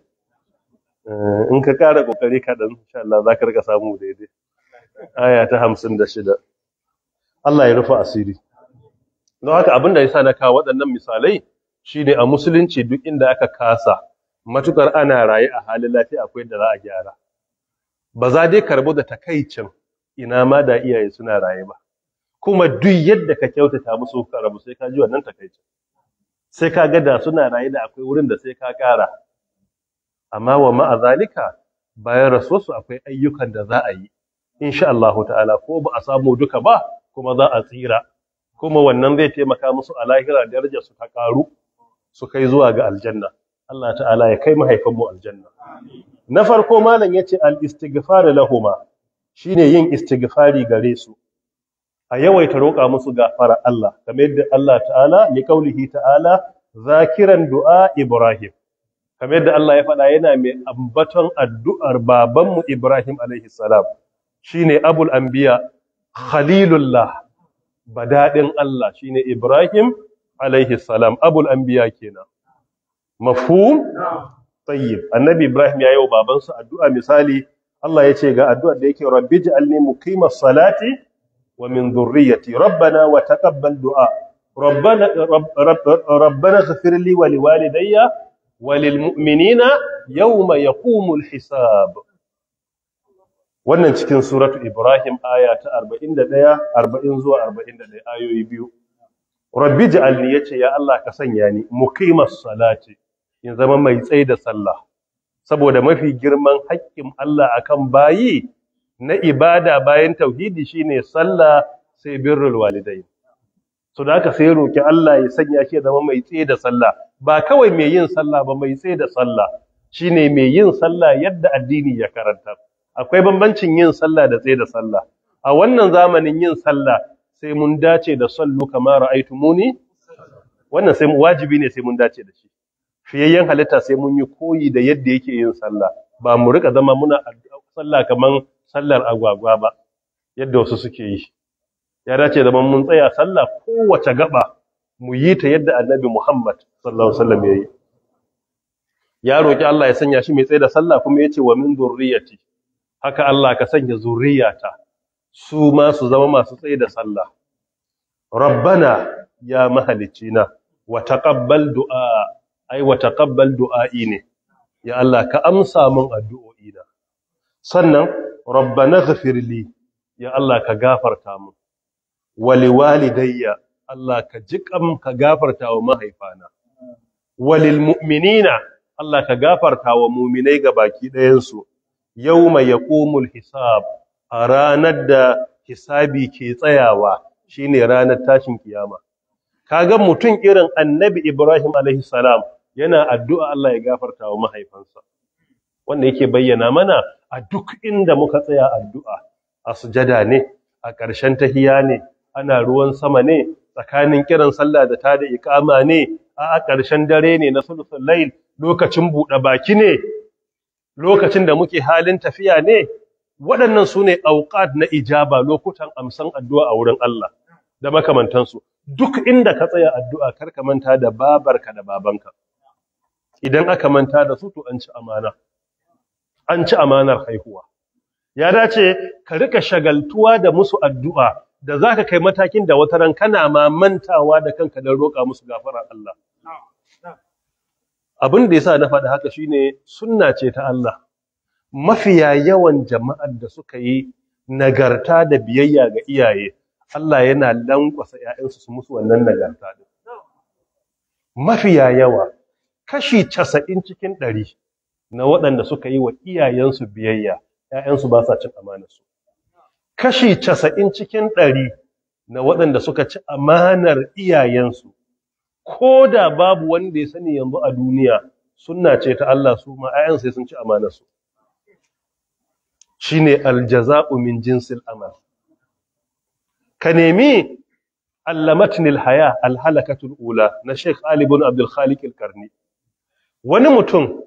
In ka ƙara ƙoƙari kaɗan, insha Allah za ka rika samu daidai. Aya ta hamsin da shida. Allah ya rufe asiri. Don haka abin da ya sa na kawo waɗannan misalai shi ne a musulunci duk inda aka kasa, matukar ana raye a halin lafiya akwai da za a gyara. Ba za dai karbo da takaicin ina ma da iyaye suna raye ba. Kuma duk yadda ka kyautata musu ka rabu sai ka ji wannan takaicin. Sai ka ga da suna raye da akwai wurin da sai ka ƙara. Amma wa ma'a zalika, bayan rasuwarsu akwai ayyukan da za a yi. Insha Allah ta'ala, ko ba a samu duka ba, kuma za a tsira. Kuma wannan zai taimaka musu a lahira darajar su ta karu su kai zuwa ga aljanna. Allah ta'ala ya kai mahaifan mu aljanna. Na farko malam yace al-istighfar lahuma, shine yin istighfari gare su. A yawaita roƙa musu gafara Allah, kamar yadda Allah ta'ala ya kaulihi ta'ala zakiran du'a Ibrahim. Kamar yadda Allah ya faɗa yana mai ambaton addu'ar babanmu Ibrahim alaihi salam. Shine abul anbiya khalilullah, badadin Allah shine Ibrahim alaihi salam, abul anbiya kenan. Mafhum? Tayyib. Annabi Ibrahim ya yi wa babansa addu'a, misali Allah ya ce ga addu'ar da yake rabbi ij'alni muqimas salati wa min dhurriyyati rabbana wa taqabbal du'a rabbana rabbana ighfir li wa liwalidayya wa lil mu'minina yawma yaqumul hisab. Wannan cikin suratu Ibrahim aya ta arba'in da ɗaya, arba'in zuwa arba'in da ɗaya, ayoyi biyu. Rabbi ij'alni, yace ya Allah ka sanya ni muqimas salati, in zama mai tsayi da sallah, saboda mafi girman haƙƙin Allah akan bayi na ibada bayan tauhidi shine sallah, sai birrul walidain. So da haka sai roki Allah ya sanya shi zama mai tsayi da sallah, ba kawai mai yin sallah ba, mai tsayi da sallah shine mai yin sallah yadda addini ya karanta. Akwai bambancin yin sallah da tsaye da sallah. A wannan zamanin yin sallah sai mun dace da sallu kama ra'aytumuni, wannan sai wajibi ne sai mun dace da shi. Fiyayyen halitta sai mun yi koyi da yadda yake yin sallah, ba mu rika zama muna sallah kaman sallar agwagwa ba yadda wasu suke yi. Ya dace zaman mun tsaya sallah kowace gaba mu yi ta yadda Annabi Muhammad sallallahu alaihi wasallam yayi. Ya roki Allah ya sanya shi mai tsaye da sallah kuma yace wa min zurriyati, haka Allah ka sanya zurriyata su ma su zama masu tsaye da sallah. Rabbana ya mahalicina wa taqabbal du'a, ai wa taqabbal du'a'i ne, ya Allah ka amsa min addu'o'ina. Sannan rabbana ghfirli, ya Allah ka gafarta min, wa liwalidayya, Allah ka jiƙam ka gafarta wa mahaifana, walil mu'minina, Allah ka gafarta wa mu'minai gabaki ɗayansu, yawma yaqumul hisab, a ranar da hisabi ke tsayawa, shine ranar tashin kiyama. Kaga mutum irin Annabi Ibrahim alaihi salam yana addu'a Allah ya gafarta wa mahaifansa. Wanda yake bayyana mana a duk inda muka tsaya addu'a, a sujada ne, a ƙarshen tahiya ne, ana ruwan sama ne, tsakanin kiran sallah da tada iqama ne, a ƙarshen dare ne na sulusul layl, lokacin buɗe baki ne, lokacin da muke halin tafiya ne. Waɗannan su ne auqat na ijaba, lokutan amsan addu'a a wurin Allah da makamantansu. Duk inda ka tsaya addu'a kar ka manta da babarka da babanka. Idan aka manta da su to an ci amana, an ci amanar haihuwa. Ya dace ka rika shagaltuwa da musu addu'a da za ka kai matakin da wata ran kana ma mantawa da kanka don roƙa musu gafarar Allah. Abin da ya sa na faɗi haka shine sunna ce ta Allah. Mafiya yawan jama'ar da suka yi nagarta da biyayya ga iyaye, Allah yana lankwasa ‘ya'yansu su musu wannan nagarta din. Mafiya yawa, kashi casa'in cikin ɗari na waɗanda suka yi wa iyayensu biyayya, ‘ya'yansu ba sa cin amanarsu. Kashi casa'in cikin ɗari na waɗanda suka ci amanar iyayensu, ko da babu wanda ya sani yanzu a duniya, sunna ce ta Allah, su ma ‘ya'yan sai sun ci amanarsu. Shine aljaza'u min jinsil amal. Ka nemi allamatnil haya alhalakatul ula na Sheikh Ali ibn Abdul Khaliq al-Karni. Wani mutum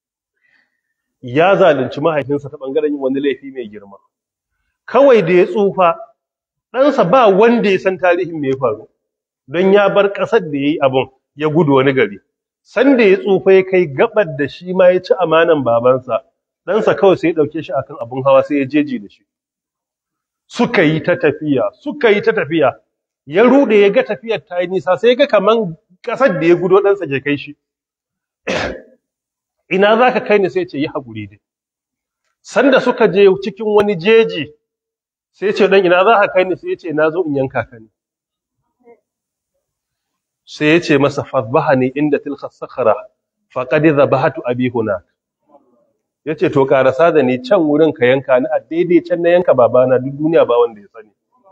ya zalunci mahaifinsa ta bangaren yin wani laifi mai girma. Kawai da ya tsufa, ɗansa ba wanda ya san tarihin me ya faru, don ya bar ƙasar da ya yi abin ya gudu wani gari. Sanda ya tsufa ya kai gabar da shi ma ya ci amanan babansa, ɗansa kawai sai ya ɗauke shi akan abin hawa sai ya jeji da shi. Suka yi ta tafiya, suka yi ta tafiya, ya rude ya ga tafiyar ta yi nisa sai ya ga kaman ƙasar da ya gudo ɗansa ke kai shi. Ina za ka kai ni sai ce yi haƙuri dai. Sanda suka je cikin wani jeji sai ce ɗan ina za ka kai ni sai ya ce na zo in yanka ka ne. Sai ya ce masa fasbaha ne inda tilka sakhara faqad dhabahatu abi hunak. Ya ce to karasa da ni can wurin ka yanka ni a daidai can na yanka babana, duk duniya ba wanda ya sani.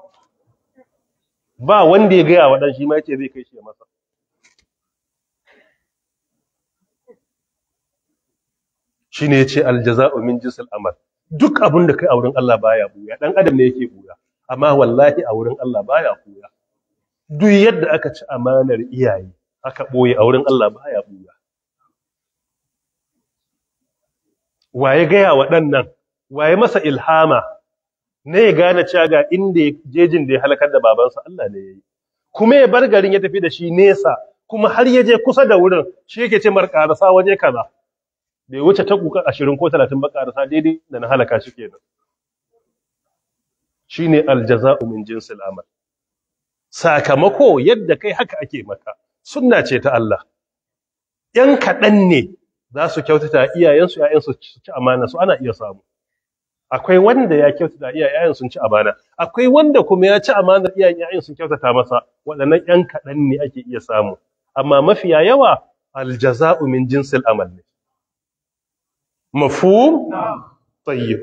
Ba wanda ya gaya wa ɗan, shi ma ya ce zai kai shi ya masa. Shi ne ya ce aljaza'u min jinsil amal. Duk abin da kai a wurin Allah baya buya, ɗan adam ne yake buya, amma wallahi a wurin Allah baya buya. Duk yadda aka ci amanar iyaye aka ɓoye a wurin Allah baya buya. Waye gaya wa ɗan nan, waye masa ilhama ne ya gane cewa ga inda jejin da ya halakar da babansa, Allah ne ya yi. Kuma ya bar garin ya tafi da shi nesa, kuma har ya je kusa da wurin shi yake ce mar ƙarasa waje kaza. Bai wuce ta kuka ashirin ko talatin ba, ƙarasa daidai da na halaka shi kenan. Shi ne aljaza'u min jinsil amal. Sakamako yadda kai haka ake maka, sunna ce ta Allah. ‘Yan kaɗan ne za su kyautata iyayensu, ‘ya'yansu ci amana su, ana iya samu. Akwai wanda ya kyautata iyayen sun ci amana, akwai wanda kuma ya ci amanar iyayen ‘ya'yan sun kyautata masa, waɗannan ‘yan kaɗan ne ake iya samu. Amma mafiya yawa aljaza'u min jinsil amal ne. Mafhum? Tayyib.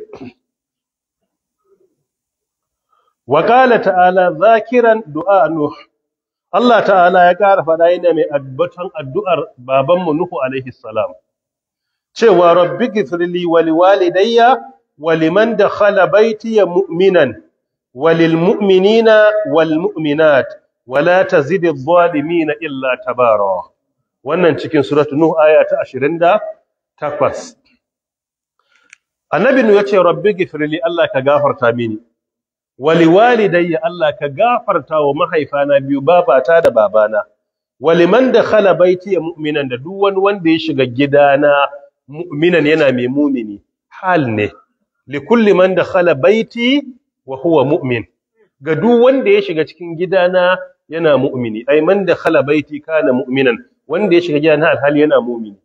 Wa qala ta'ala zakiran du'a Nuh. Allah ta'ala ya ƙara faɗa yana mai abbatan addu'ar babanmu Nuhu alaihi salam. Cewa rabbi ghfirli wa liwalidayya wa liman dakhala baytiya mu'minan walil mu'minina wal mu'minat wala tazidi adh-dhalimina illa tabara. Wannan cikin suratu nuh aya ta ashirin da takwas. Annabi nu yace rabbi ghfirli, Allah ka gafarta mini, wali walidayya, Allah ka gafarta wa mahaifana biyu, babata da babana, waliman dakhala baiti mu'minan, da duk wani wanda ya shiga gidana mu'minan yana mai mu'mini. Hal ne likulli man dakhala baiti wa huwa mu'min, ga duk wanda ya shiga cikin gidana yana mu'mini, ai man dakhala baiti kana mu'minan, wanda ya shiga gidana alhali yana mu'mini.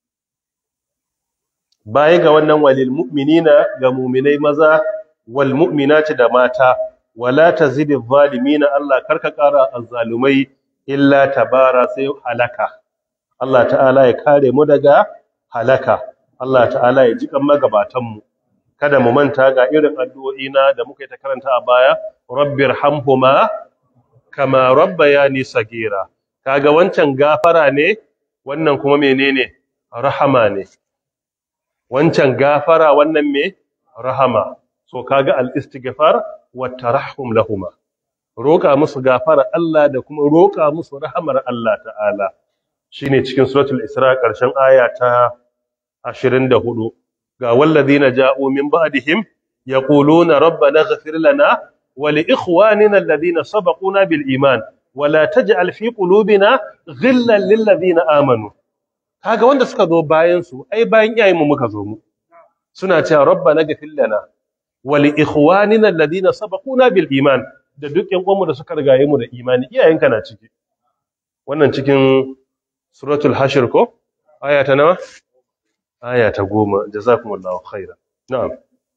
Baya ga wannan walil mu'minina, ga mu'minai maza, wal mu'minati da mata, wala tazidi adh-dhalimina, Allah karka kara azzalumai illa tabara, sai halaka. Allah ta'ala ya kare mu daga halaka, Allah ta'ala ya jikan magabatan mu. Kada mu manta ga irin addu'o'i na da muka yi ta karanta a baya, rabbirhamhuma kama rabbayani sagira. Kaga wancan gafara ne, wannan kuma menene? Rahama ne. Wancan gafara, wannan me? Rahama. So kaga al-istighfar wa tarahhum lahuma. Roka musu gafara Allah da kuma roka musu rahamar Allah ta'ala. Shine cikin suratul Isra ƙarshen aya ta ashirin da hudu. Ga wallazina ja'u min ba'dihim yaquluna rabbana ighfir lana wa li ikhwanina alladhina sabaquna bil iman wa la taj'al fi qulubina ghillan lil ladina amanu. Kaga wanda suka zo bayan su, ai bayan iyayen mu muka zo mu, suna cewa rabbana ighfir lana wa li ikhwanina alladhina sabaquna bil iman, da duk ƴan uwanmu da suka rigaye mu da imani, iyayenka na ciki. Wannan cikin suratul hashr ko aya ta nawa? Aya ta goma. Jazakumullahu khairan. Na'am.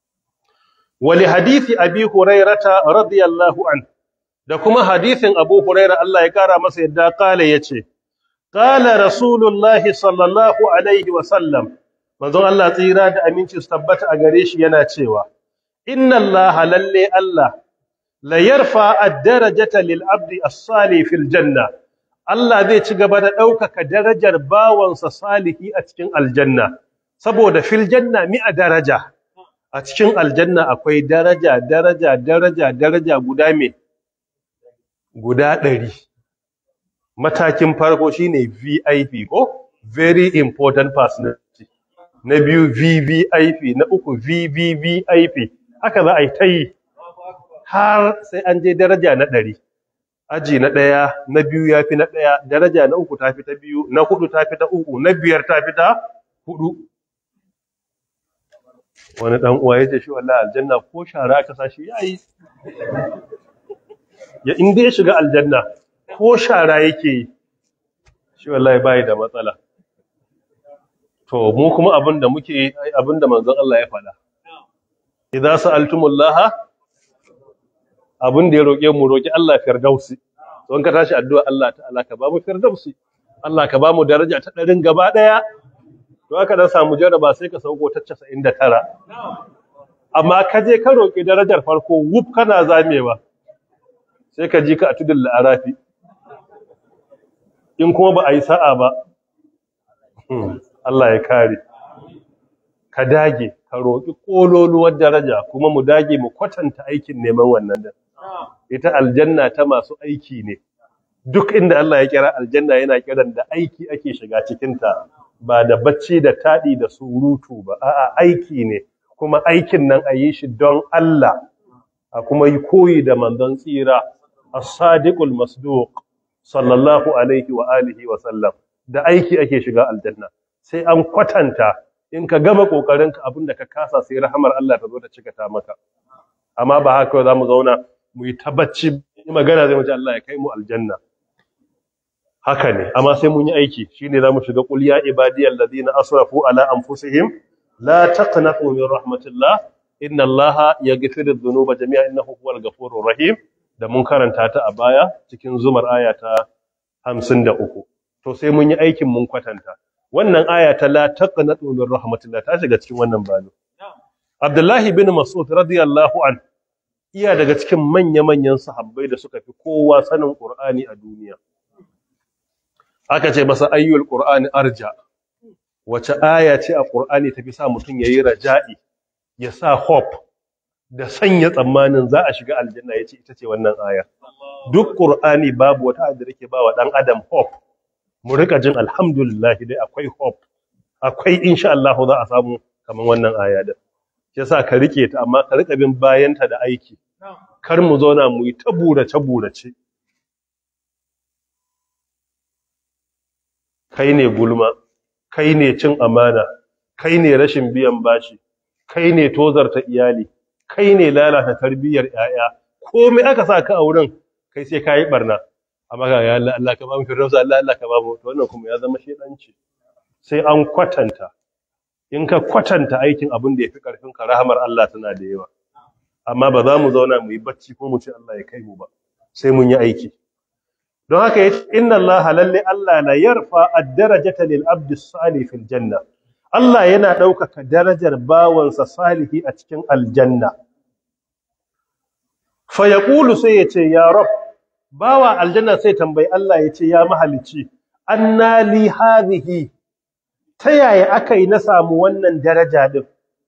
Wali hadisi Abi Hurairata radiyallahu an, da kuma hadisin Abu Huraira Allah ya kara masa yadda kale yace, qala Rasulullahi sallallahu alaihi wa sallam, manzon Allah tsira da aminci su tabbata a gare shi yana cewa, inna Allah, lalle Allah, la yarfa ad-darajata lil abdi as-salih fil janna. Allah zai ci gaba da ɗaukaka darajar bawansa salihi a cikin aljanna, saboda fil janna mi'a daraja. A cikin aljanna akwai daraja, daraja, daraja, daraja guda me? Guda ɗari. Matakin farko shine V I P ko? Very important personality. Na biyu V V I P, na uku V V V I P. Haka za a yi ta yi har sai an je daraja na ɗari. Aji na ɗaya, na biyu ya fi na ɗaya, daraja na uku ta fi ta biyu, na hudu ta fi ta uku, na biyar ta fi ta hudu. Wani ɗan uwa ya ce shi wallahi aljanna ko shara aka sa shi yayi. Ya inda ya shiga aljanna ko shara yake yi, shi wallahi bai da matsala. To mu kuma abin da muke abin da manzon Allah ya faɗa. Idza sa'altumullaha, abin da ya roƙe mu roƙi Allah firdausi. Don ka tashi addu'a Allah ta'ala ka ba mu firdausi. Allah ka ba mu daraja ta ɗarin gaba ɗaya. To aka dan samu jarraba sai ka sauko ta casa'in da tara. Amma ka je ka roƙi darajar farko wuf kana zamewa. Sai ka ji ka a tudun la'arafi. In kuma ba a yi sa'a ba, Allah ya kare. Ka dage, ka roƙi ƙololuwar daraja, kuma mu dage mu kwatanta aikin neman wannan da. Ita aljanna ta masu aiki ne. Duk inda Allah ya kira aljanna yana kiran da aiki ake shiga cikinta, ba da bacci da taɗi da surutu ba. A'a, aiki ne, kuma aikin nan a yi shi don Allah, a kuma yi koyi da manzon tsira, as-sadiqul masduq, sallallahu alaihi wa alihi wa sallam. Da aiki ake shiga aljanna. Sai an kwatanta, in ka gama kokarinka abinda ka kasa sai rahamar Allah ta zo ta cika ta maka. Amma ba haka za mu zauna mu yi tabbaci magana zai mu ce Allah ya kai mu aljanna. Haka ne, amma sai mun yi aiki. Shine za mu shiga qul ya ibadiyal ladina asrafu ala anfusihim la taqnatu min rahmatillah inna Allaha yaghfiru dhunuba jami'a innahu huwal ghafurur rahim. Da mun karanta ta a baya cikin zumar aya ta hamsin da uku. To sai mun yi aikin mun kwatanta. Wannan aya ta la taqnatu min rahmatillah ta shiga cikin wannan balo. Abdullahi bin Mas'ud radiyallahu an, iya daga cikin manya-manyan sahabbai da suka fi kowa sanin Qur'ani a duniya. Aka ce masa ayyul Qur'ani arja. Wace aya ce a Qur'ani tafi sa mutum yayi raja'i, ya sa hope, da sanya tsammanin za a shiga aljanna yace ita ce wannan aya. Duk Qur'ani babu wata ayar da take ba wa dan adam hope. Mu rika jin alhamdulillah dai akwai hope. Akwai insha Allah za a samu kaman wannan aya da. Shi yasa ka rike ta amma ka rika bin bayanta da aiki. Kar mu zauna mu yi ta burace burace. Kai ne gulma, kai ne cin amana, kai ne rashin biyan bashi, kai ne tozarta iyali, kai ne lalata tarbiyyar ƴaƴa. Komai aka sa ka a wurin kai sai kai barna. Amma ga ya Allah Allah ka ba mu firdausa, Allah Allah ka ba mu, to wannan kuma ya zama shedanci. Sai an kwatanta. In ka kwatanta aikin abin da yafi karfin ka, rahamar Allah tana da yawa. Amma ba za mu zauna mu yi bacci ko mu ce Allah ya kai mu ba. Sai mun yi aiki. Don haka yace inna Allah lalle Allah la yarfa ad-darajata lil abdi salih fil janna. Allah yana ɗaukaka darajar bawansa salihi a cikin aljanna. Fa yaqulu sai yace ya rab, bawa aljanna sai tambayi Allah yace ya mahalicci, anna li hadhihi, ta yaya akai na samu wannan daraja din?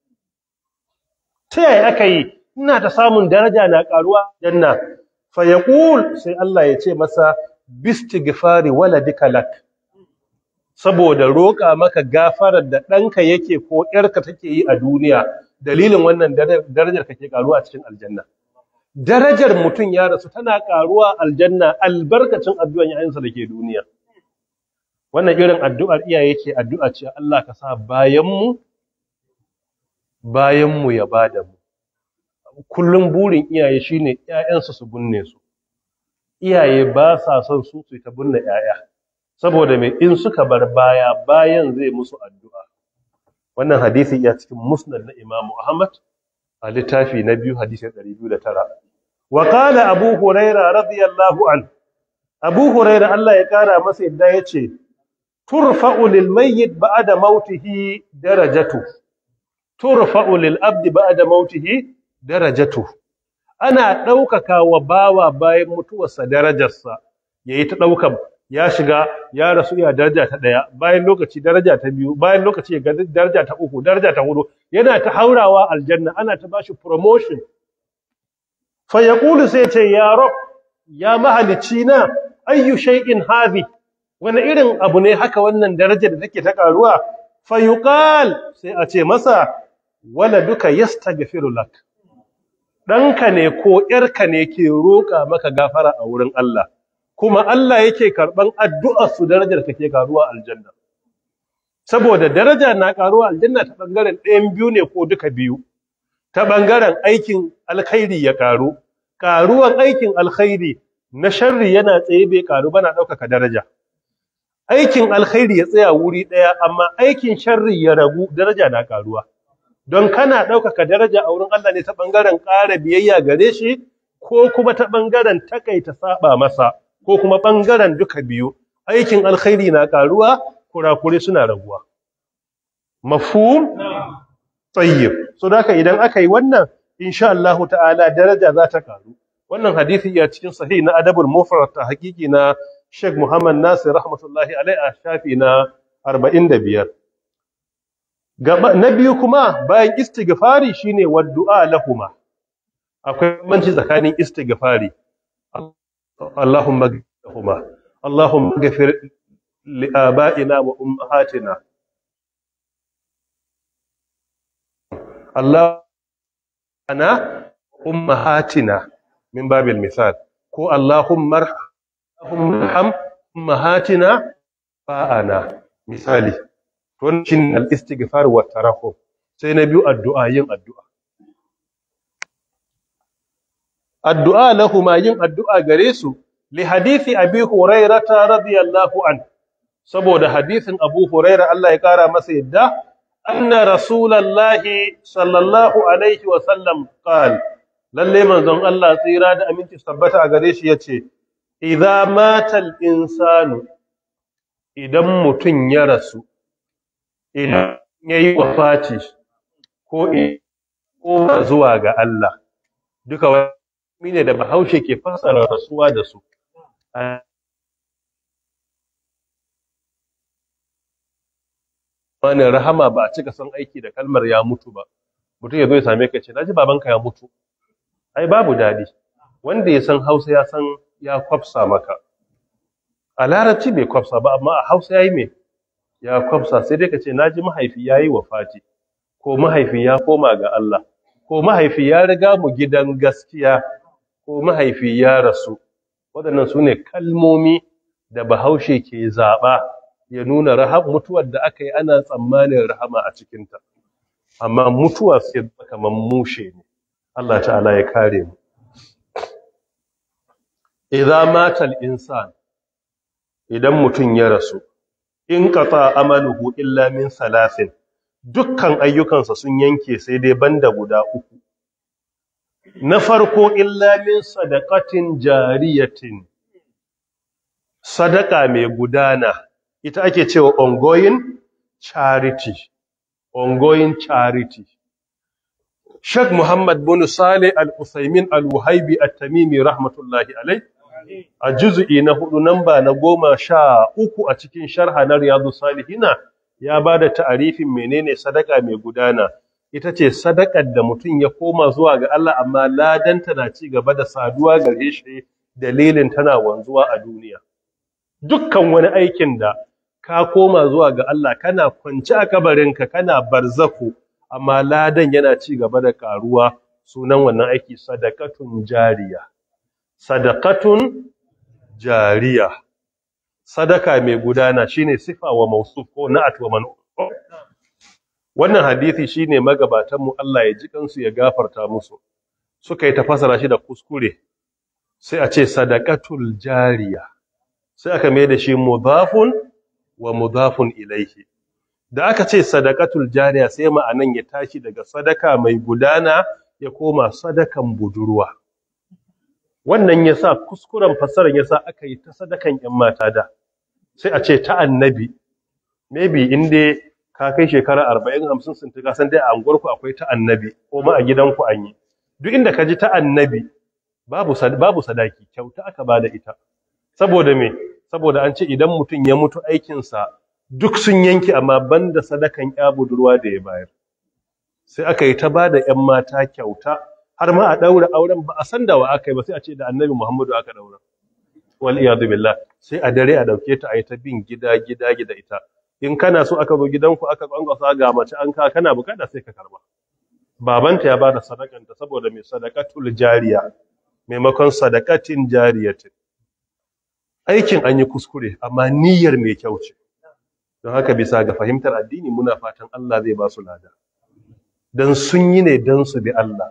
Ta yaya akai ina ta samun daraja na karuwa janna? Fa yaqul sai Allah yace masa bistighfari waladika lak, saboda roƙa maka gafarar da ɗanka yake ko ƴarka take yi a duniya, dalilin wannan darajar kake karuwa a cikin aljanna. Darajar mutum ya rasu tana karuwa aljanna albarkacin addu'an yayansa da ke duniya. Wannan irin addu'ar iyaye ke addu'a ce Allah ka sa bayan mu bayan mu ya bada mu. Kullum burin iyaye shine ƴaƴansu su binne su. Iyaye ba sa son su su ta binne ƴaƴa. Saboda mai in suka bar baya bayan zai musu addu'a. Wannan hadisi ya cikin musnad na Imam Ahmad a littafi na biyu hadisi ɗari biyu da tara. Wa qala Abu Huraira radiyallahu an, Abu Huraira Allah ya kara masa yadda yace turfa'u lil mayyit ba'da mautihi darajatu. Turfa'u lil abdi ba'da mautihi darajatu. Ana ɗaukaka wa bawa bayan mutuwarsa darajarsa, yayi ta ɗaukan ya shiga ya rasu ya daraja ta daya, bayan lokaci daraja ta biyu, bayan lokaci ya daraja ta uku, daraja ta hudu, yana ta haurawa aljanna, ana ta bashi promotion. Fa yaqulu sai ce ya rab, ya mahalici na, ayyu shay'in hadhi, wani irin abu ne haka wannan daraja da take ta karuwa? Fa yuqal, sai a ce masa waladuka yastaghfiru lak, danka ne ko yarka ne ke roka maka gafara a wurin Allah. Kuma Allah yake karban addu'ar su, darajar take karuwa aljanna. Saboda daraja na karuwa aljanna ta bangaren ɗayan biyu ne ko duka biyu. Ta bangaren aikin alkhairi ya karu, karuwan aikin alkhairi na sharri yana tsaye bai karu bana ɗaukaka daraja. Aikin alkhairi ya tsaya wuri ɗaya amma aikin sharri ya ragu, daraja na karuwa. Don kana ɗaukaka daraja a wurin Allah ne ta bangaren ƙara biyayya gare shi ko kuma ta bangaren takaita saba masa. Ko kuma ɓangaren duka biyu, aikin alkhairi na ƙaruwa, kurakure suna raguwa. Mafhum? Tsayyib. So da idan aka yi wannan, insha Allah ta'ala daraja za ta ƙaru. Wannan hadisi ya cikin sahih na Adabul Mufrad ta hakiki na Sheikh Muhammad Nasir rahmatullahi alaihi a shafi na arba'in da biyar. Gaba na biyu kuma bayan istighfari shine waddu'a lahuma. Akwai manci tsakanin istighfari. اللهم اغفر لهما اللهم اغفر لآبائنا وأمهاتنا الله أنا أمهاتنا من باب المثال كو اللهم ارحم أمهاتنا فأنا مثالي تونشن الاستغفار والترحم سينبيو الدعاء ين الدعاء addu'a lahuma yin addu'a gare su li hadisi Abi Hurairah radiyallahu an, saboda hadisin Abu Hurairah Allah ya kara masa yadda anna rasulullahi sallallahu alaihi wa sallam qala, lalle manzon Allah tsira da aminci tabbata a gare shi yace idza mata al-insanu, idan mutun ya rasu, idan yayi wafati ko ko zuwa ga Allah, duka ne da Bahaushe ke fasara rasuwa da su. Wani rahama ba a cika son aiki da kalmar ya mutu ba. mutum ya zo ya same ka ce naji babanka ya mutu, ai babu dadi. Wanda ya san Hausa ya san ya kwafsa maka. A Larabci bai kwafsa ba, amma a Hausa yayi me ya kwafsa. Sai dai ka ce naji mahaifi yayi wafati, ko mahaifi ya koma ga Allah, ko mahaifi ya riga mu gidan gaskiya, ko mahaifi ya rasu. Waɗannan su ne kalmomi da Bahaushe ke zaɓa ya nuna rahab mutuwar da aka yi ana tsammanin rahama a cikinta. Amma mutuwa sai kamar mushe ne. Allah ta'ala ya kare mu. Idza matal insan, idan mutum ya rasu, in qata amaluhu illa min salasin, dukkan ayyukansa sun yanke sai dai banda guda uku. Na farko, illa min sadaqatin jariyatin, sadaka mai gudana, ita ake cewa ongoing charity. Ongoing charity. Sheikh Muhammad bin Saleh Al-Uthaymin Al-Wahibi At-Tamimi rahmatullahi alayh, a juz'i na hudu namba na goma sha uku a cikin sharha na Riyadus Salihina, ya bada ta'arifin menene sadaka mai gudana. Ita ce sadakar da mutum ya koma zuwa ga Allah amma ladanta na ci gaba da saduwa gare shi, dalilin tana wanzuwa a duniya. Dukkan wani aikin da ka koma zuwa ga Allah kana kwanci a kabarinka kana barzaku, amma ladan yana ci gaba da karuwa, sunan wannan aiki sadaqatun jariya. Sadaqatun jariya, sadaka mai gudana, shine sifa wa mausuf ko na'at wa man'ut. Wannan hadisi shine magabatan mu Allah ya ji kansu ya gafarta musu suka yi tafasara shi da kuskure, sai a ce sadaqatul jariya, sai aka mai da shi mudafun wa mudafun ilaihi. Da aka ce sadaqatul jariya sai ma'anan ya tashi daga sadaka mai gudana ya koma sadakan budurwa. Wannan yasa kuskuren fasaran yasa aka yi ta sadakan ƴan mata da, sai a ce ta annabi. Maybe inde ka kai shekara arba'in hamsin sun tuka san dai a anguwarku akwai ta annabi, ko ma a gidanku an yi. Duk inda ka ji ta annabi babu babu sadaki, kyauta aka bada ita. Saboda me? Saboda an ce idan mutum ya mutu aikinsa duk sun yanki, amma banda sadakan ƴa budurwa da ya bayar. Sai aka yi ta bada ƴan mata kyauta, har ma a daura auren ba a san da wa aka yi ba, sai a ce da annabi Muhammadu aka daura. Wal iyadu billah. Sai a dare a dauke ta a yi ta bin gida gida gida ita. In kana so aka zo gidanku aka kwangwasa ga mace an ka kana bukata sai ka karba. Babanta ya bada sadakanta saboda mai sadaqatul jariya maimakon sadaqatin jariyatin. Aikin an yi kuskure amma niyyar mai kyau ce. Don haka bisa ga fahimtar addini muna fatan Allah zai ba su lada. Dan sun yi ne dan su bi Allah.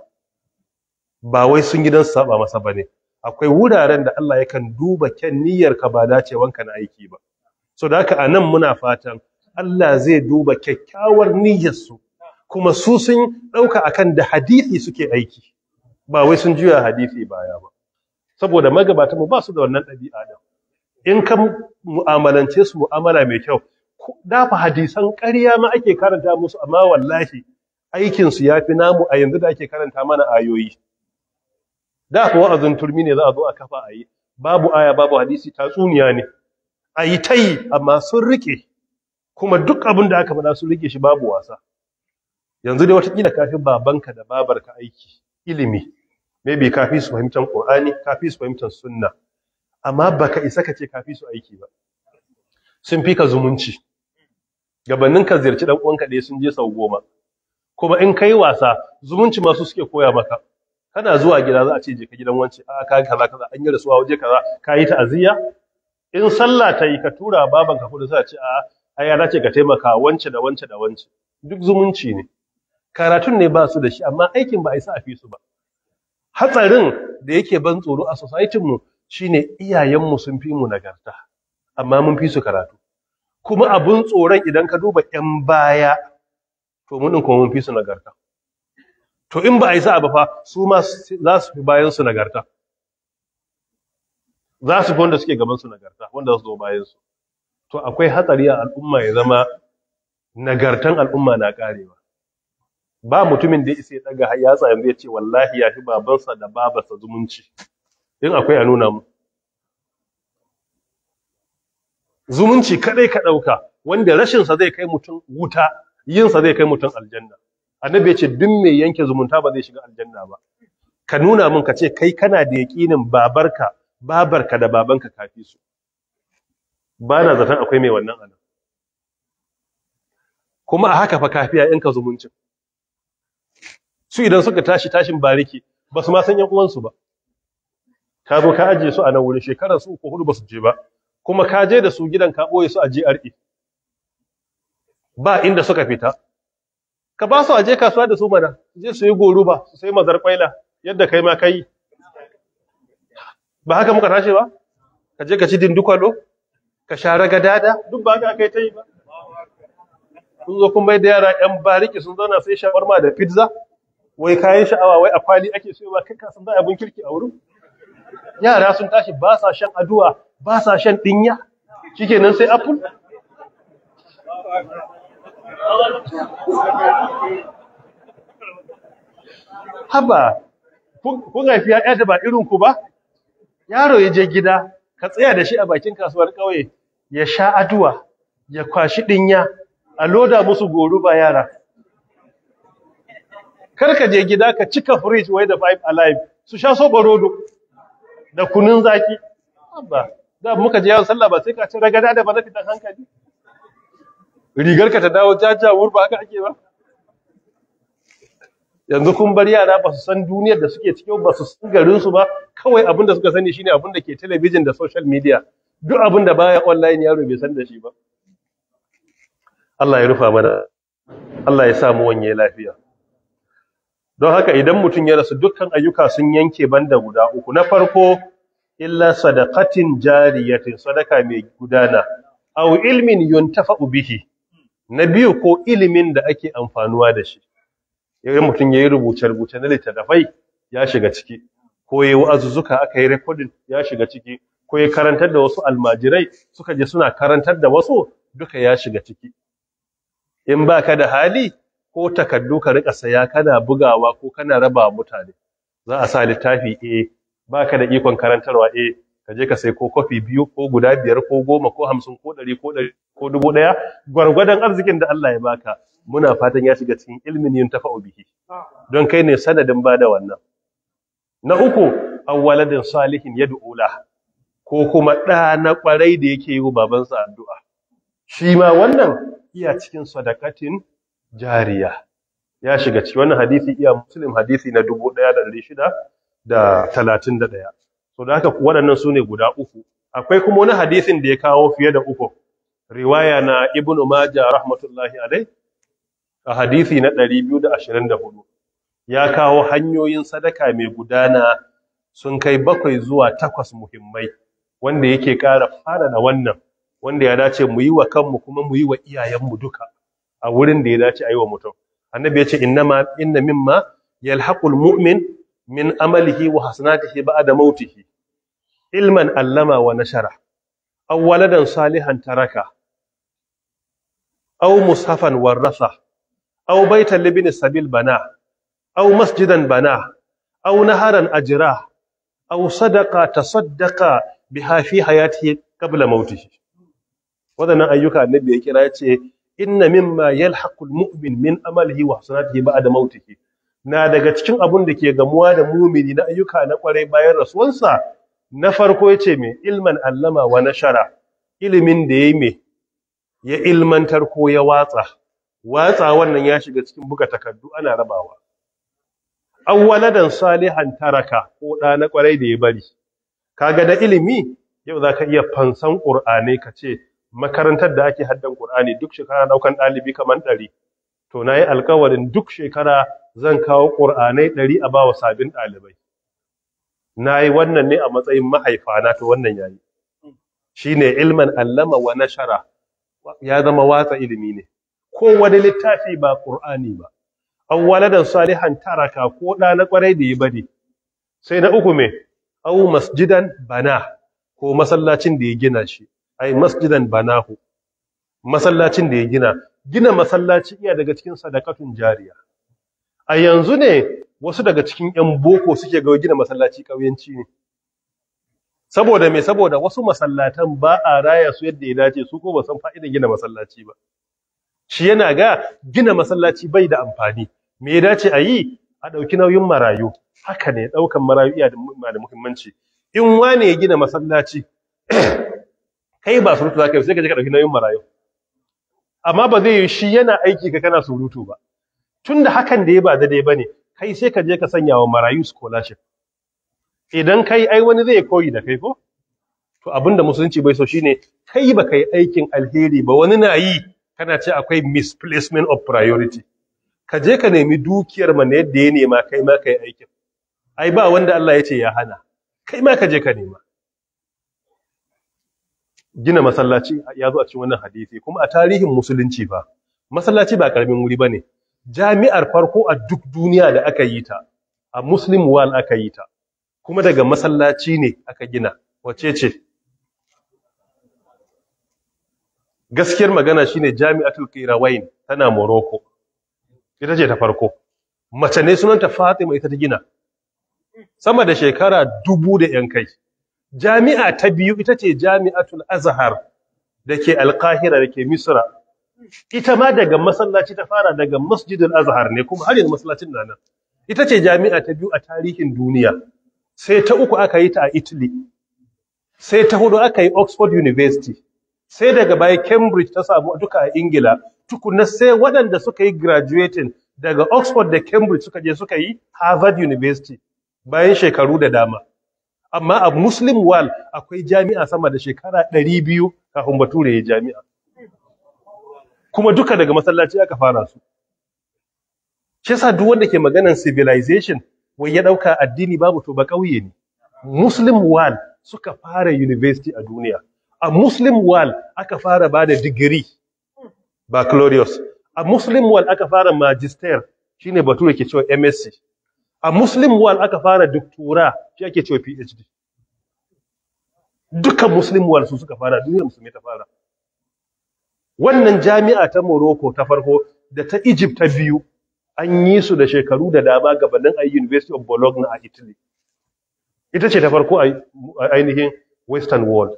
Ba wai sun yi dan su saba masa bane. Akwai wuraren da Allah yakan duba kyan niyyarka ba dacewanka na aiki ba. So da haka anan muna fatan Allah zai duba kyakkyawar niyyarsu, kuma su sun ɗauka akan da hadisi suke aiki, ba wai sun juya hadisi baya ba. Saboda magabatan mu ba su da wannan ɗabi'a da. In ka mu'amalance su mu'amala mai kyau, dafa hadisan ƙarya ma ake karanta musu, amma wallahi aikin su yafi namu a yanzu da ake karanta mana ayoyi. Da kuwa wa'azin turmi ne za a zo a kafa a yi, babu aya babu hadisi, tatsuniya ne. A yi ta yi, amma sun rike, kuma duk abin da aka faɗa sun rike shi babu wasa. Yanzu dai watakila kafin babanka da babarka aiki, ilimi, maybe kafi su fahimtar Qur'ani, kafi su fahimtar sunna, amma baka isa ka ce kafi su aiki ba. Sun fi ka zumunci. Gabanin ka ziyarci dan uwanka ɗaya sun je sau goma. Kuma in kai wasa, zumunci masu suke koya maka. Kana zuwa gida za a ce je ka gidan wance, a ka kaza kaza, an yi rasuwa waje kaza, ka yi ta'aziyya. In sallah ta yi ka tura babanka kudu sai a ce a ai ya dace ka taimaka wance da wance da wance. Duk zumunci ne. Karatun ne ba su da shi, amma aikin ba a isa a fi su ba. Hatsarin da yake ban tsoro a society mu shine iyayenmu sun fi mu nagarta, amma mun fi su karatu. Kuma abun tsoron idan ka duba ƴan baya, to mun din kuma mun fi su nagarta. To in ba a isa ba fa su ma za su fi bayan su nagarta. Za su fi wanda suke gaban su nagarta, wanda za su zo bayan su. To akwai hatsari a al'umma ya zama nagartan al'umma na karewa. Ba mutumin da ya isa ya daga yatsa yanzu ya ce wallahi ya fi babansa da babarsa zumunci. In akwai a nuna mu. Zumunci kadai ka dauka, wanda rashin sa zai kai mutum wuta, yin sa zai kai mutum aljanna. annabi ya ce duk mai yanke zumunta ba zai shiga aljanna ba. Ka nuna min ka ce kai kana da yaƙinin babarka babarka da babanka kafi su. Ba na zaton akwai mai wannan anan. Kuma a haka fa kafiya yanka zumuncin. Su idan suka tashi tashin bariki ba su ma san yan uwansu ba. Ka zo ka ajiye su a nan wurin shekarar su uku hudu ba su je ba. Kuma ka je da su gidan ka ɓoye su a G R A. Ba inda suka fita. Ka ba su aje kasuwa da su mana, je su yi goruba, su sai mazar kwaila yadda kai ma kai. Ba haka muka tashi ba? Ka je ka ci dindukwalo, ka share gadada, duk ba haka kai ta yi ba. Sun zo kun bai da yara ‘yan bariki sun zauna sai shawarma da pizza, wai kayan sha'awa wai a kwali ake so ba kai kasan za a abin kirki a wurin. Yara sun tashi ba sa shan aduwa, ba sa shan dinya, shikenan sai apple. Haba, kun haifi ya da ba irinku ba? Yaro ya je gida, ka tsaya da shi a bakin kasuwar ƙauye, ya sha aduwa, ya kwashi ɗinya, a loda musu goru ba yara. Kar ka je gida ka cika fridge wai da five alive, su sha soɓa rodo da kunun zaki. Haba, da muka je yawon sallah ba sai ka ci ragada da ba na fitan hankali. Rigarka ta dawo jajawur ba haka ake ba. Yanzu kun bar yara ba su san duniyar da suke cikin ba su san garinsu ba, kawai abin da suka sani shine abin da ke talabijin da social media. Duk abin da baya online yaro bai san da shi ba. Allah ya rufa mana, Allah ya samu wanye lafiya. Don haka idan mutum ya rasu dukkan ayyuka sun yanke banda guda uku. Na farko, illa sadaqatin jariyatin, sadaka mai gudana, aw ilmin yuntafa'u bihi. Na biyu ko ilimin da ake amfanuwa da shi. Yayin mutum yayi rubuce-rubuce na littattafai ya shiga ciki, ko yayi wa'azuzzuka aka yi recording ya shiga ciki, ko ya karantar da wasu almajirai suka je suna karantar da wasu duka ya shiga ciki. In baka da hali ko takaddu ka rika saya kana bugawa ko kana raba mutane, za a sa littafi eh baka da ikon karantarwa eh ka je ka sai ko kofi biyu ko guda biyar ko goma ko hamsin ko ɗari ko ɗari ko dubu ɗaya gwargwadon arzikin da Allah ya baka. Muna fatan ya shiga cikin ilmin yin tafa'u bihi, don kai ne sanadin bada wannan. Na uku, awwaladin salihin yad'u la, ko kuma ɗa na ƙwarai da yake yi wa babansa addu'a. Shi ma wannan iya cikin sadakatin jariya ya shiga ciki. Wannan hadisi iya Muslim hadisi na dubu ɗaya da ɗari shida da talatin da ɗaya. So da haka waɗannan su ne guda uku. Akwai kuma wani hadisin da ya kawo fiye da uku, riwaya na Ibn Majah rahmatullahi alai a hadisi na ɗari biyu da ashirin da hudu. Ya kawo hanyoyin sadaka mai gudana sun kai bakwai zuwa takwas muhimmai, wanda yake ƙara fara da wannan, wanda ya dace mu yi wa kanmu kuma mu yi wa iyayenmu duka a wurin da ya dace a yi wa mutum. Annabi ya ce innama inna mimma yalhaqul mu'min min amalihi wa hasanatihi ba'da mautihi ilman allama wa nashara aw waladan salihan taraka aw mushafan warasa aw baitan libni sabil bana aw masjidan bana aw naharan ajra aw sadaqa tasaddaqa biha fi hayatihi qabla mautihi. Wadannan ayyuka annabi ya kira yace inna mimma yalhaqul mu'min min amalihi wa hasanatihi ba'da mautihi, na daga cikin abun da ke gamuwa da mumini na ayyuka na kwarai bayan rasuwansa. Na farko yace me ilman allama wa nashara, ilimin da yayi me ya ilmantar ko ya watsa. Watsa wannan ya shiga cikin buga takardu ana rabawa. Awwaladan salihan taraka, ko da na kwarai da ya bari. Kaga da ilimi yau zaka iya fansan Qur'ani kace makarantar da ake haddan Qur'ani duk shekara daukan dalibi kaman ɗari. To nayi alƙawarin duk shekara zan kawo Qur'anai ɗari a bawa sabbin dalibai. Nayi wannan ne a matsayin mahaifana, to wannan yayi. Shine ilman allama wa nashara, ya zama watsa ilimi ne. Ko wani littafi ba Qur'ani ba. Awwaladan salihan taraka, ko da na kwarai da ya bari. Sai na uku me? Aw masjidan bana, ko masallacin da ya gina shi. Ai masjidan banahu, masallacin da ya gina. Gina masallaci iya daga cikin sadakatun jariya. A yanzu ne wasu daga cikin ƴan boko suke ga gina masallaci ƙauyenci ne. Saboda me? Saboda wasu masallatan ba a raya su yadda ya dace, su ko ba san fa'idar gina masallaci ba. Shi yana ga gina masallaci bai da amfani, me ya dace a yi? A ɗauki nauyin marayu. Haka ne, ɗaukan marayu iya da muhimmanci. In wane ya gina masallaci kai ba surutu za ka yi, sai ka je ka ɗauki nauyin marayu. Amma ba zai yi shi yana aiki ka kana surutu ba. Tun da hakan da ya ba daidai ba ne, kai sai ka je ka sanya wa marayu scholarship. Idan kai ai wani zai koyi da kai ko? To abinda musulunci bai so shine kai ba kai aikin alheri ba, wani na yi kana ce akwai misplacement of priority. Ka je ka nemi dukiyar mana yadda ya nema, kai ma kai aikin. Ai ba wanda Allah ya ce ya hana, kai ma ka je ka nema. Gina masallaci ya zo a cikin wannan hadisi, kuma a tarihin musulunci ba masallaci ba karamin wuri bane. Jami'ar farko a duk duniya da aka yi ta a Muslim World aka yi ta, kuma daga masallaci ne aka gina. Wace ce? Gaskiyar magana shine Jami'atul Qirawin tana Morocco. Ita ce ta farko. Mace ne sunanta Fatima, ita ta gina. Sama da shekara dubu da yan kai. Jami'a ta biyu ita ce Jami'atul Azhar da ke Al-Qahira da ke Misra. Ita ma daga masallaci ta fara, daga Masjidul Azhar ne, kuma har yanzu masallacin na nan. Ita ce jami'a ta biyu a tarihin duniya. Sai ta uku aka yi ta a Italy. Sai ta hudu aka yi Oxford University. Sai daga baya Cambridge ta samu duka a Ingila. Tukuna sai waɗanda suka yi graduating daga Oxford da Cambridge suka je suka yi Harvard University bayan shekaru da dama. Amma a Muslim World akwai jami'a sama da shekara ɗari biyu kafin Bature ya jami'a. Kuma duka daga masallaci aka fara su. Shi yasa duk wanda ke maganar civilization wai ya dauka addini babu, to ba kauye ne. Muslim World suka fara university a duniya. A Muslim World aka fara bada digiri baccalaureate. A Muslim World aka fara magister, shine Bature ke cewa M S C. A Muslim World aka fara doctora, shi ake cewa P H D. Duka Muslim World su suka fara, duniyar musulmi ta fara. Wannan jami'a ta Morocco ta farko da ta Egypt ta biyu an yi su da shekaru da dama gabanin a University of Bologna a Italy. Ita ce ta farko a ainihin Western World.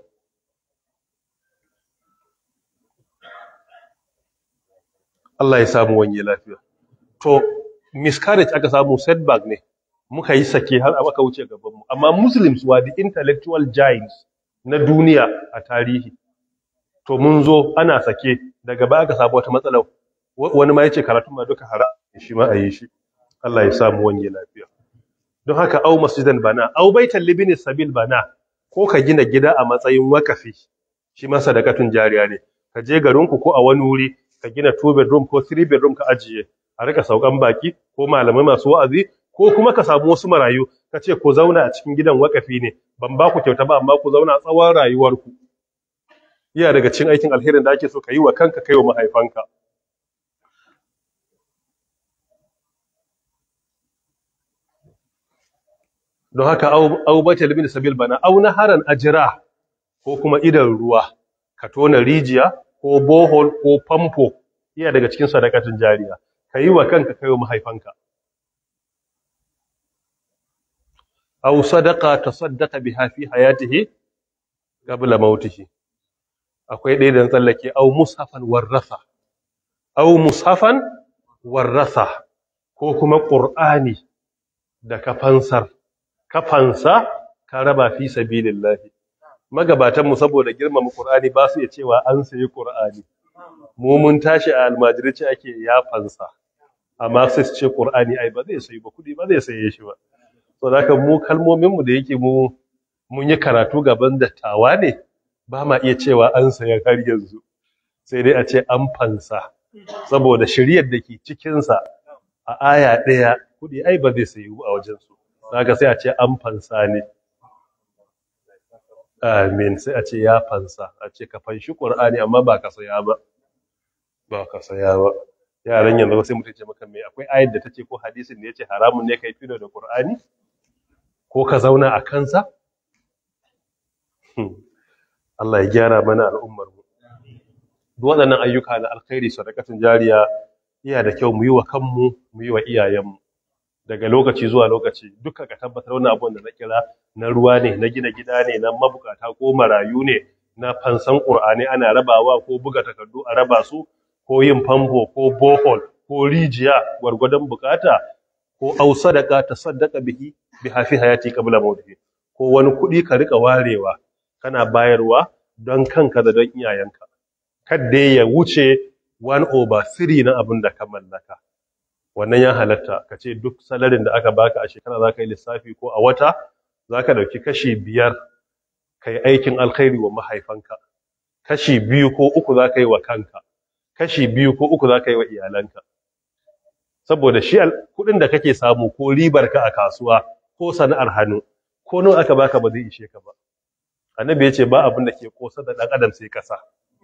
Allah ya samu wani lafiya. To, miscarriage aka samu, setback ne, muka yi sake har aka wuce gabanmu. Amma Muslims were the intellectual giants na duniya a tarihi. To mun zo ana sake, daga baya aka samu wata matsala, wani ma yace karatu ma duka haram, shi ma a yi shi. Allah ya samu wani lafiya. Don haka au masjidan bana, au baital libni sabil bana, ko ka gina gida a matsayin wakafi, shi ma sadakatun jariya ne. Ka je garinku ko a wani wuri ka gina two bedroom ko three bedroom ka ajiye, a rika saukan baki ko malamai masu wa'azi, ko kuma ka samu wasu marayu ka ce ku zauna a cikin gidan wakafi ne, ban ba ku kyauta ba amma ku zauna tsawon rayuwarku. Iya daga cikin aikin alherin da ake so ka yi wa kanka, kai wa mahaifanka. Don haka au baital libni sabil bana, au naharan ajra, ko kuma idan ruwa, ka tona rijiya ko bohol ko famfo, iya daga cikin sadakatun jariya. Ka yi wa kanka, kai wa mahaifanka. Au sadaqa tasaddaqa biha fi hayatihi qabla mautihi. Akwai ɗaya da tsallake, au mushafan warrasa. Au mushafan warrasa, ko kuma Qur'ani da kafansar. Kafansa ka raba fi sabilillahi. Magabatanmu saboda girmama Qur'ani ba su iya cewa an sayi Qur'ani. Mu mun tashi a almajirici ake ya fansa. Amma sai su ce Qur'ani ai ba zai sayi ba, kudi ba zai saye shi ba. So da mu kalmomin mu da yake mu mun yi karatu gaban dattawa ne, ba ma iya cewa an saya har yanzu. Sai dai a ce an fansa. Saboda shiriyar da ke cikin sa a aya ɗaya, kudi ai ba zai sayi a wajen su. Daga sai a ce an fansa ne. Amin. Sai a ce ya fansa, a ce ka fanshi Qur'ani amma ba ka saya ba. Ba ka saya ba. Yaran yanzu sai mutum ce maka me akwai ayat da tace ko hadisin da yace haramun ne kai fido da Qur'ani ko ka zauna a kansa? Allah ya gyara mana al'ummar mu. Duk waɗannan ayyuka na alkhairi, sadaqatun jariya, iya da kyau mu yi wa kanmu, mu yi wa iyayenmu. Daga lokaci zuwa lokaci duka ka tabbatar wannan abun da na kira na ruwa ne, na gina gida ne, na mabukata ko marayu ne, na fansan Qur'ani ana rabawa ko buga takardu a raba su, ko yin famfo ko bohol ko rijiya gwargwadon bukata, ko au sadaka ta saddaka bihi bi hafi hayati qabla mawtihi, ko wani kuɗi ka rika warewa kana bayarwa don kanka da don iyayenka, kadda ya wuce one over three na abin da ka mallaka. Wannan ya halatta ka ce duk salarin da aka baka a shekara za ka yi lissafi ko a wata za ka ɗauki kashi biyar ka yi aikin alkhairi wa mahaifanka, kashi biyu ko uku za ka yi wa kanka, kashi biyu ko uku za ka yi wa iyalanka. Saboda shi kuɗin da kake samu ko ribarka a kasuwa ko sana'ar hannu ko nawa aka baka ba zai ishe ka ba. Annabi ya ce ba abin da ke kosa da ɗan adam sai kasa.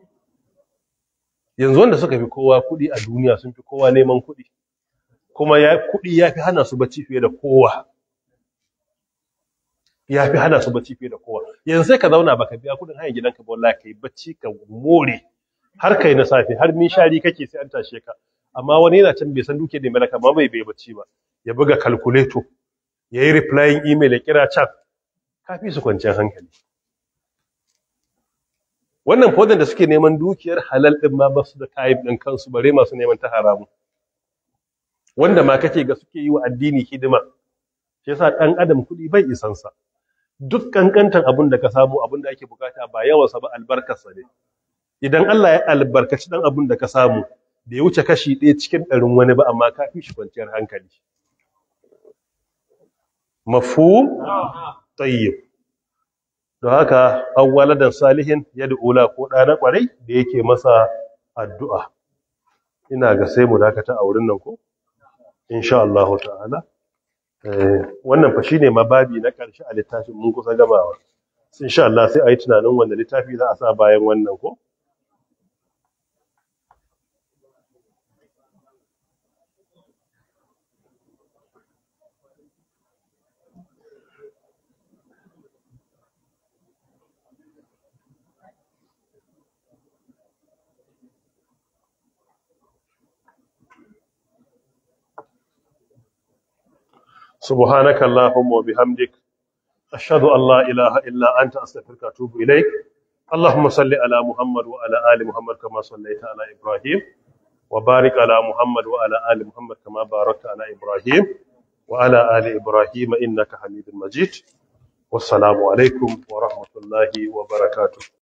Yanzu wanda suka fi kowa kuɗi a duniya sun fi kowa neman kuɗi, kuma ya kuɗi ya fi hana su bacci fiye da kowa. Ya fi hana su bacci fiye da kowa. Yanzu sai ka zauna baka biya kuɗin hanyar gidanka ba wallahi kai bacci ka more har kai na safe har min shari kake sai an tashe ka. Amma wani yana can bai san duke da malaka ma bai bai bacci ba. Ya buga calculator, ya yi replying email, ya kira chat. Ka fi su kwanciyar hankali. Wannan fodan da suke neman dukiyar halal din ma ba su da type din kansu bare masu neman ta haramu. Wanda ma kake ga suke yi wa addini hidima. Shi yasa dan adam kudi bai isan sa. Duk kankantan abin da ka samu, abin da ake bukata ba yawan sa ba albarkarsa ne. Idan Allah ya albarkaci dan abin da ka samu, bai wuce kashi ɗaya cikin ɗarin wani ba amma ka fi shi kwanciyar hankali. Mafhum? Tayyib. Don haka awwaladan salihin yad'ula ko da na kwarai da yake masa addu'a. Ina ga sai mu dakata a wurin nan ko insha Allah ta'ala. Eh wannan fa shine mababi na karshe a littafin, mun kusa gamawa. Insha Allah sai ayi tunanin wanda littafi za a sa bayan wannan ko. سبحانك اللهم وبحمدك أشهد أن لا إله إلا أنت أستغفرك وأتوب إليك. اللهم صل على محمد وعلى آل محمد كما صليت على إبراهيم وبارك على محمد وعلى آل محمد كما باركت على إبراهيم وعلى آل إبراهيم إنك حميد مجيد. والسلام عليكم ورحمة الله وبركاته.